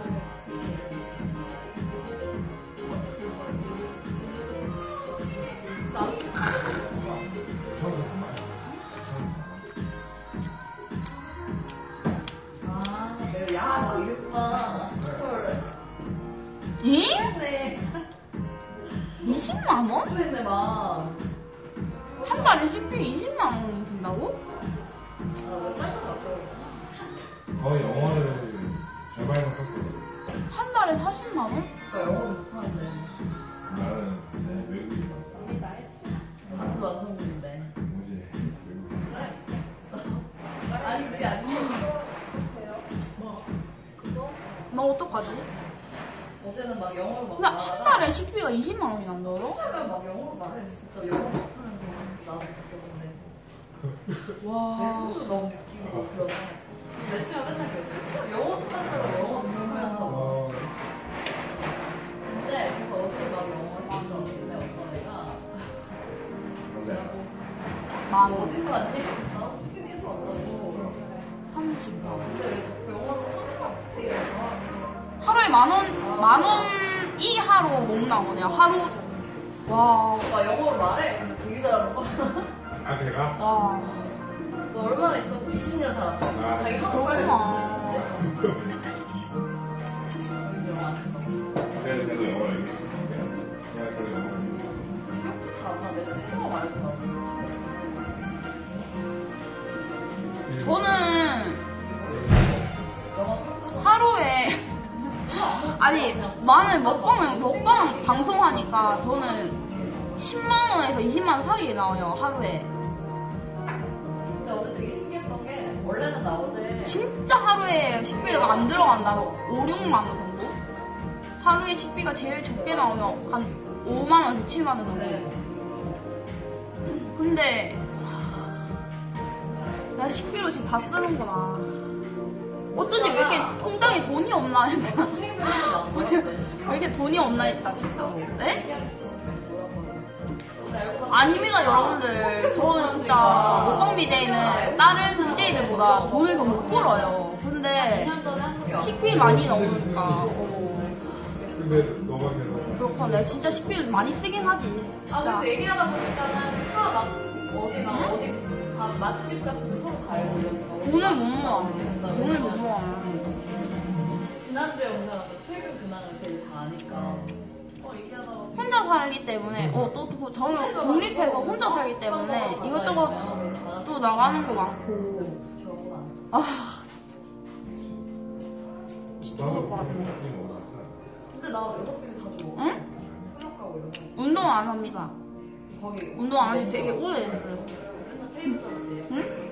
야, 너 이랬구나. 헐. 잉? 그래. 20만 원? 그랬네, 막. 한 달에 식비 20만 원 든다고? 몇 달씩 갔어. 거의 영어를 절반이나 썼어. 한 달에 40만 원? 저 영어 못하는데. 나는 제 외국인 맞다. 나도 완성인데. 뭐지? 외국인. 아니, 그게 아니고. 나 어떡하지? 어제는 막 영어로 막 근데 한 달에 식비가 20만 원이 난다고? 하면 막 영어로 말해. 진짜 영어 못하는 사람 나도 느꼈는데. 내 와. 스스로 너무 느끼고 그러다. 내 친구가 맨날 그랬어. 영어 습관자가 영어 공부한다고. 어, 근데 그래서 어제 막 영어를 했었는데 어떤 애가 원래. 만 너 원. 어디서 왔니? 나 스키니에서 왔다고. 30만 원. 근데 왜 자꾸 영어를 하나가 못해 이래서. 하루에 만 원 이하로 못 나오네요. 하루. 와. 막 영어로 말해. 근데 되게 잘하는 거야. 아, 걔가? 와. 너 얼마나 있어? 20년 살았다. 아, 자기 한국말 그렇구나. 그래도 영어를 얘기했는데. 그냥 그 영어를. 내 친구가 말했더라고. 저는 영어 하루에 아니 많은 먹방 방송하니까 저는 10만 원에서 20만 원 사이에 나와요 하루에. 근데 어제 되게 신기했던 게 원래는 나 어제 진짜 하루에 식비가 안 들어간다. 5, 6만 원 정도? 하루에 식비가 제일 적게 나오면 한 5만 원에서 7만 원 정도. 근데 내가 식비로 지금 다 쓰는구나. 어쩐지 왜 이렇게 통장에 돈이 없나 했다. 왜 이렇게 돈이 없나 했다 진짜. 네? 아닙니다 여러분들. 저는 진짜 먹방 BJ는 다른 BJ들보다 돈을 더 못 벌어요. 근데 식비 많이 나오니까 근데 너가 계속. 그렇구나. 내가 진짜 식비를 많이 쓰긴 하지 아, 진짜. 그래서 얘기하다 보니까는 막 어디 맛집 같은 데 서로 가요. 돈을 못 모아. 돈을 못 모아. 지난주에 온 사람도 최근 근황을 제일 다 아니까. 얘기하다가 혼자 살기 때문에 또 저는 독립해서 혼자 살기 때문에 이것저것 또 나가는 거 많고 아 죽을 것 같네. 근데 나 여자끼리 자주 먹어. 응? 클럽 가고 이런 거 있어. 운동 안 합니다. 거기 운동 안 한지 되게 오래됐어요. 맨날 테이블 잡을게요. 응?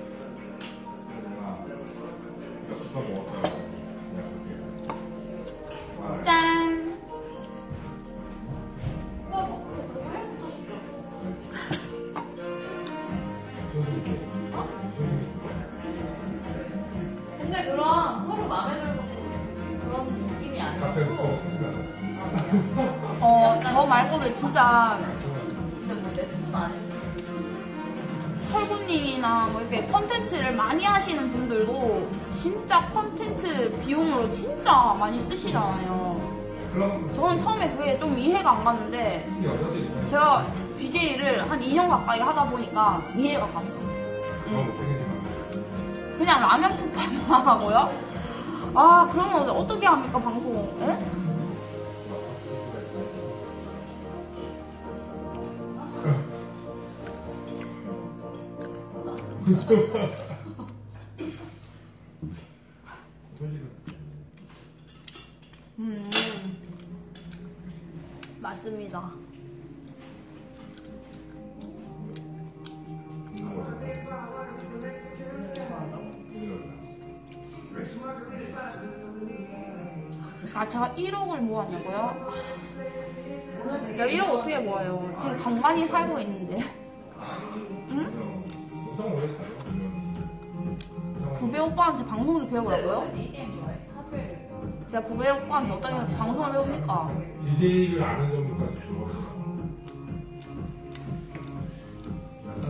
짠. 근데 그런 서로 마음에 들고 그런 느낌이 아니고 저 말고도 진짜 근데 뭐 내 친구는 아니고 철구님이나 뭐 이렇게 컨텐츠를 많이 하시는 분들도 진짜 컨텐츠 비용으로 진짜 많이 쓰시잖아요. 그럼 저는 처음에 그게 좀 이해가 안 갔는데 여자들이 제가 BJ를 한 2년 가까이 하다 보니까 이해가 갔어. 너무 못하게 생각해. 그냥 라면 푸파만 하고요. 아 그러면 어떻게 합니까 방송? 에? 맞습니다. 아 제가 1억을 모았냐고요? 제가 1억 어떻게 모아요? 지금 간간히 살고 있는데. 부배 오빠한테 방송 좀 배워보라고요? 이 게임 좋아해? 하필. 제가 부배 오빠한테 어떤 방송을 배웁니까? DJ를 아는 정도까지 줄었어. 약간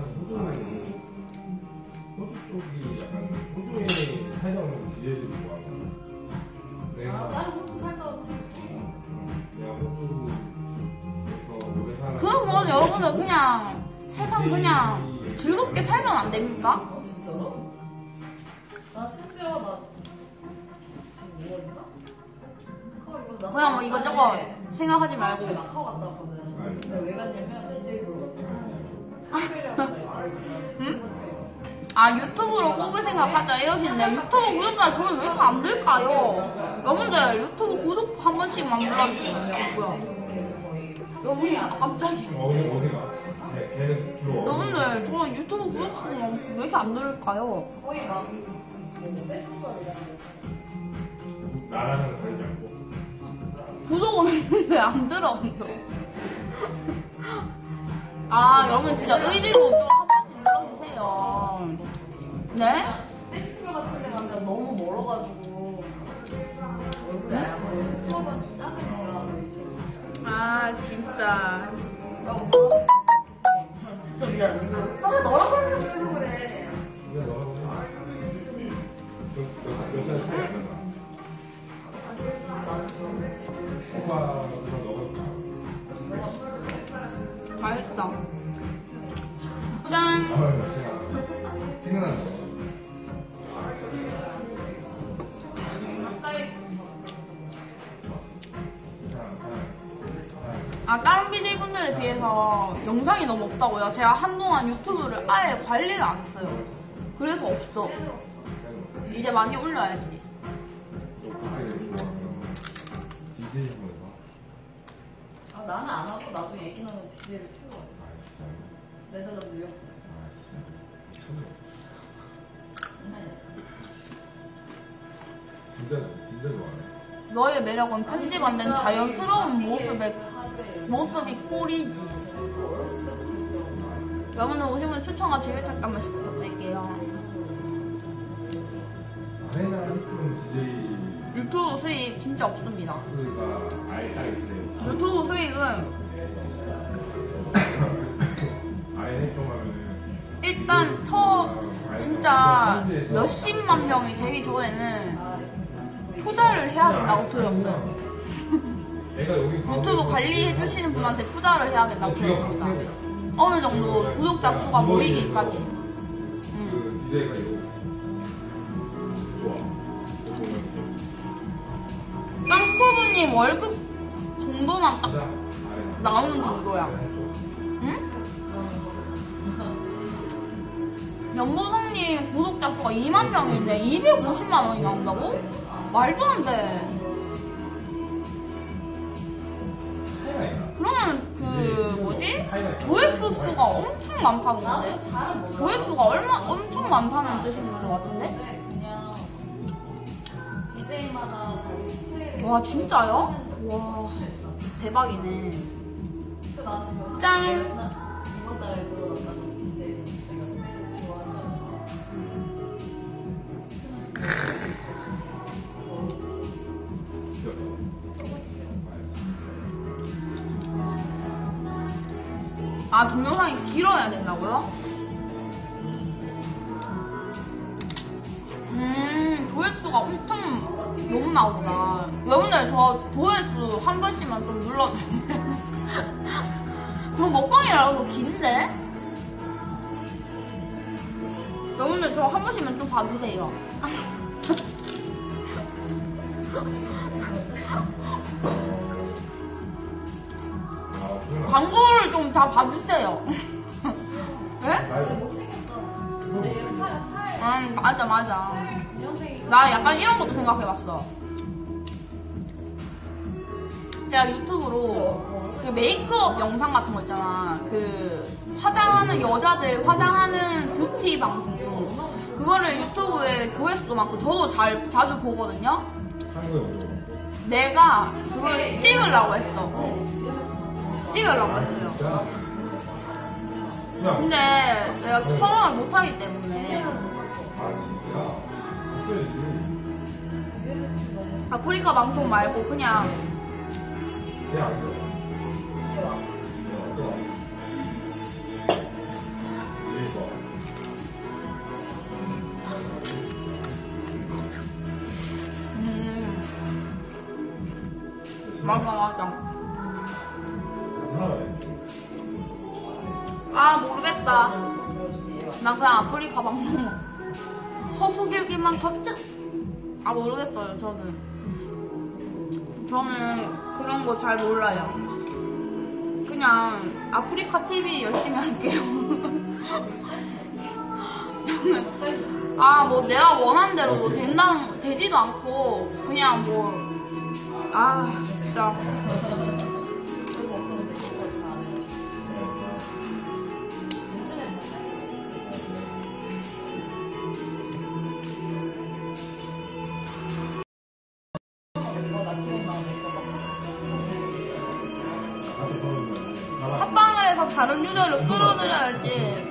호주 쪽이 약간 호주에 살다 오는 DJ들이 좋아하고 아, 내가 다른 곳도 살다 왔지. 내가 호주에서 오래 살아. 그건 뭐 여러분들 그냥 세상 그냥 즐겁게 살면 안 됩니까? 어, 진짜로? 나 심지어 나 지금 5월인가? 그냥 뭐 이것저것 생각하지 말고. 마카오 갔다 왔거든. 근데 왜 갔냐면 DJ 보러 갔다. 응? 아 유튜브로 뽑을 생각하자 이러시는데 유튜브 구독자 저는 왜 이렇게 안 될까요? 여러분들 유튜브 구독 한 번씩만 눌러주시면 뭐야? 여러분이 깜짝이야. 어디가? 걔는 주로 여러분들 저는 유튜브 구독 수는 왜 이렇게 안 늘까요? 거의 막 페스티벌 이런 나라는 다르지 않고 구독은 했는데 안 들어. 아 여러분 진짜 의리로 좀 한 번씩 눌러주세요. 네? 페스티벌 같은 데 가면 너무 멀어가지고 얼굴이 안 보여. 수업은 좀 작은 거라 아 진짜. 진짜 미안해. 아 너랑 설명해서 그래. 근데 너가 보면 몇살 차이 안 나나? 오빠랑 너가 맛있다. 짠. 친근한 거. 아 다른 BJ분들에 비해서 영상이 너무 없다고요? 제가 한동안 유튜브를 아예 관리를 안 했어요. 그래서 없어. 이제 많이 올려야지. 아 나는 안 하고 나중에 애기 나면 DJ를 키워. 네덜란드 뉴욕. 진짜 좋아해. 너의 매력은 편집 안 된 자연스러운 모습이 꿀이지. 여러분들 오시면 추천과 즐겨찾기 한 번씩 부탁드릴게요. 아레나 히트룸 DJ 유튜브 수익 진짜 없습니다. 박스가 아예 있어요. 유튜브 수익은 아예 해통하면은 일단 진짜 몇십만 명이 되기 전에는 투자를 해야 된다고 들었어요. 유튜브 관리해 주시는 분한테 투자를 해야 된다고 들었습니다. 어느 정도 구독자 수가 모이기까지. 그 DJ가 이거 좋아. 깡푸부님 월급 정도만 딱 아레나. 나오는 정도야. 응? 연보성님 구독자 수가 2만 명인데 250만 원이 나온다고? 말도 안 돼. 그러면 그 뭐지? 조회수 수가 엄청 많다는데? 조회수가 엄청 많다는 뜻인 것 같은데? 그냥 DJ마다 자기 스타일을. 와 진짜요? 와 대박이네. 나 지금 짠! 이번 달에 들어왔다는 DJ 내가 제일 좋아하는. 아 동영상이 길어야 된다고요? 조회수가 엄청 높나 보다. 여러분들 저 조회수 한 번씩만 좀 눌러주세요. 저 먹방이라고 긴데? 여러분들 저 한 번씩만 좀 봐주세요. 광고를 좀 다 봐주세요. 네? 맞아. 나 약간 이런 것도 생각해봤어. 제가 유튜브로 그 메이크업 영상 같은 거 있잖아. 그 화장하는 여자들 화장하는 뷰티 방송. 그거를 유튜브에 조회수도 많고 저도 자주 보거든요. 내가 그걸 찍으려고 했어. 찍으려고 했어요. 근데 내가 촬영을 못하기 때문에 아프리카 방송 말고 그냥 맞아. 아 모르겠다. 나 그냥 아프리카 방송 서수길기만 걷자. 아 모르겠어요. 저는 그런 거 잘 몰라요. 그냥 아프리카 TV 열심히 할게요. 저는 뭐 내가 원하는 대로 뭐 되지도 않고 그냥 진짜. 합방을 해서 다른 유저를 끌어들여야지.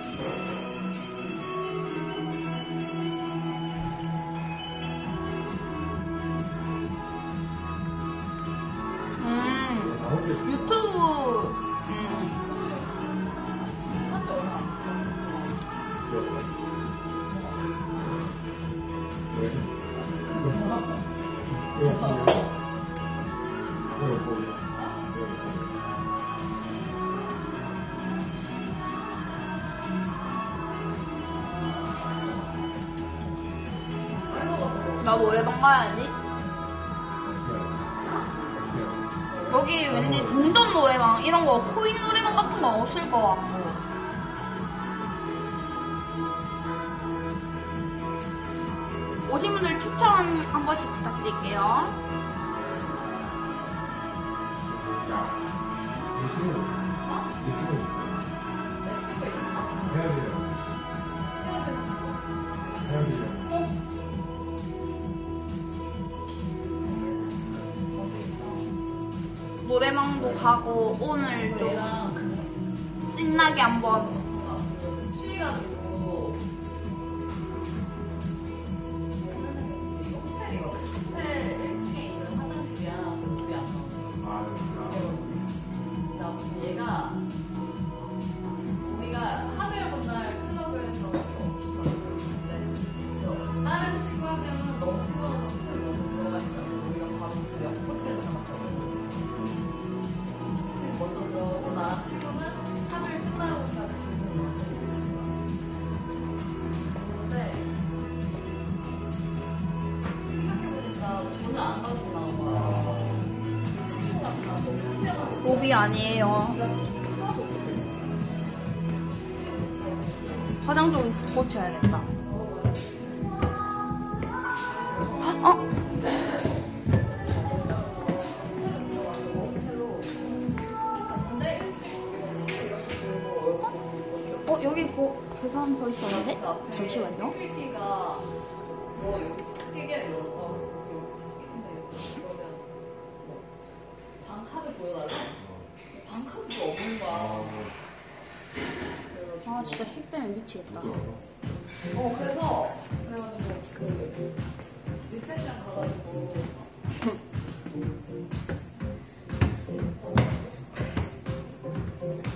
유튜브 나 노래방 가야지. 여기 왠지 동전 노래방 이런 거 코인 노래방 같은 거 없을 것 같고. 오신 분들 추천 한 번씩 부탁드릴게요. 노래방도 가고 오늘 좀 신나게 한번 취해가지고 호텔 1층에 있는 화장실이야. 물이 안 나와. 얘가 우리가 하늘 본날 클럽에서 엄청 갔는데 다른 친구 한 명은 너무 피곤해서 호텔 너무 들어가 있다고 우리가 바로 그 옆 호텔로 잡았거든. 지금 먼저 들어오고 나랑 친구는 하늘 끝나고 가서 근데 생각해보니까 돈을 안 가지고 나온 거야. 친구가 다 너무 후회하고 오비 아니에요. 화장 좀 고쳐야겠다. 여기 그 사람 서 있었는데? 잠시만요. 시큐리티가 뭐 여기 투숙객이야 이러고 여기 투숙객인데 그러면 방 카드 보여달라. 방 카드가 없는 거야. 아 진짜 핵 때문에 미치겠다. 그래가지고 그 리셉션 가가지고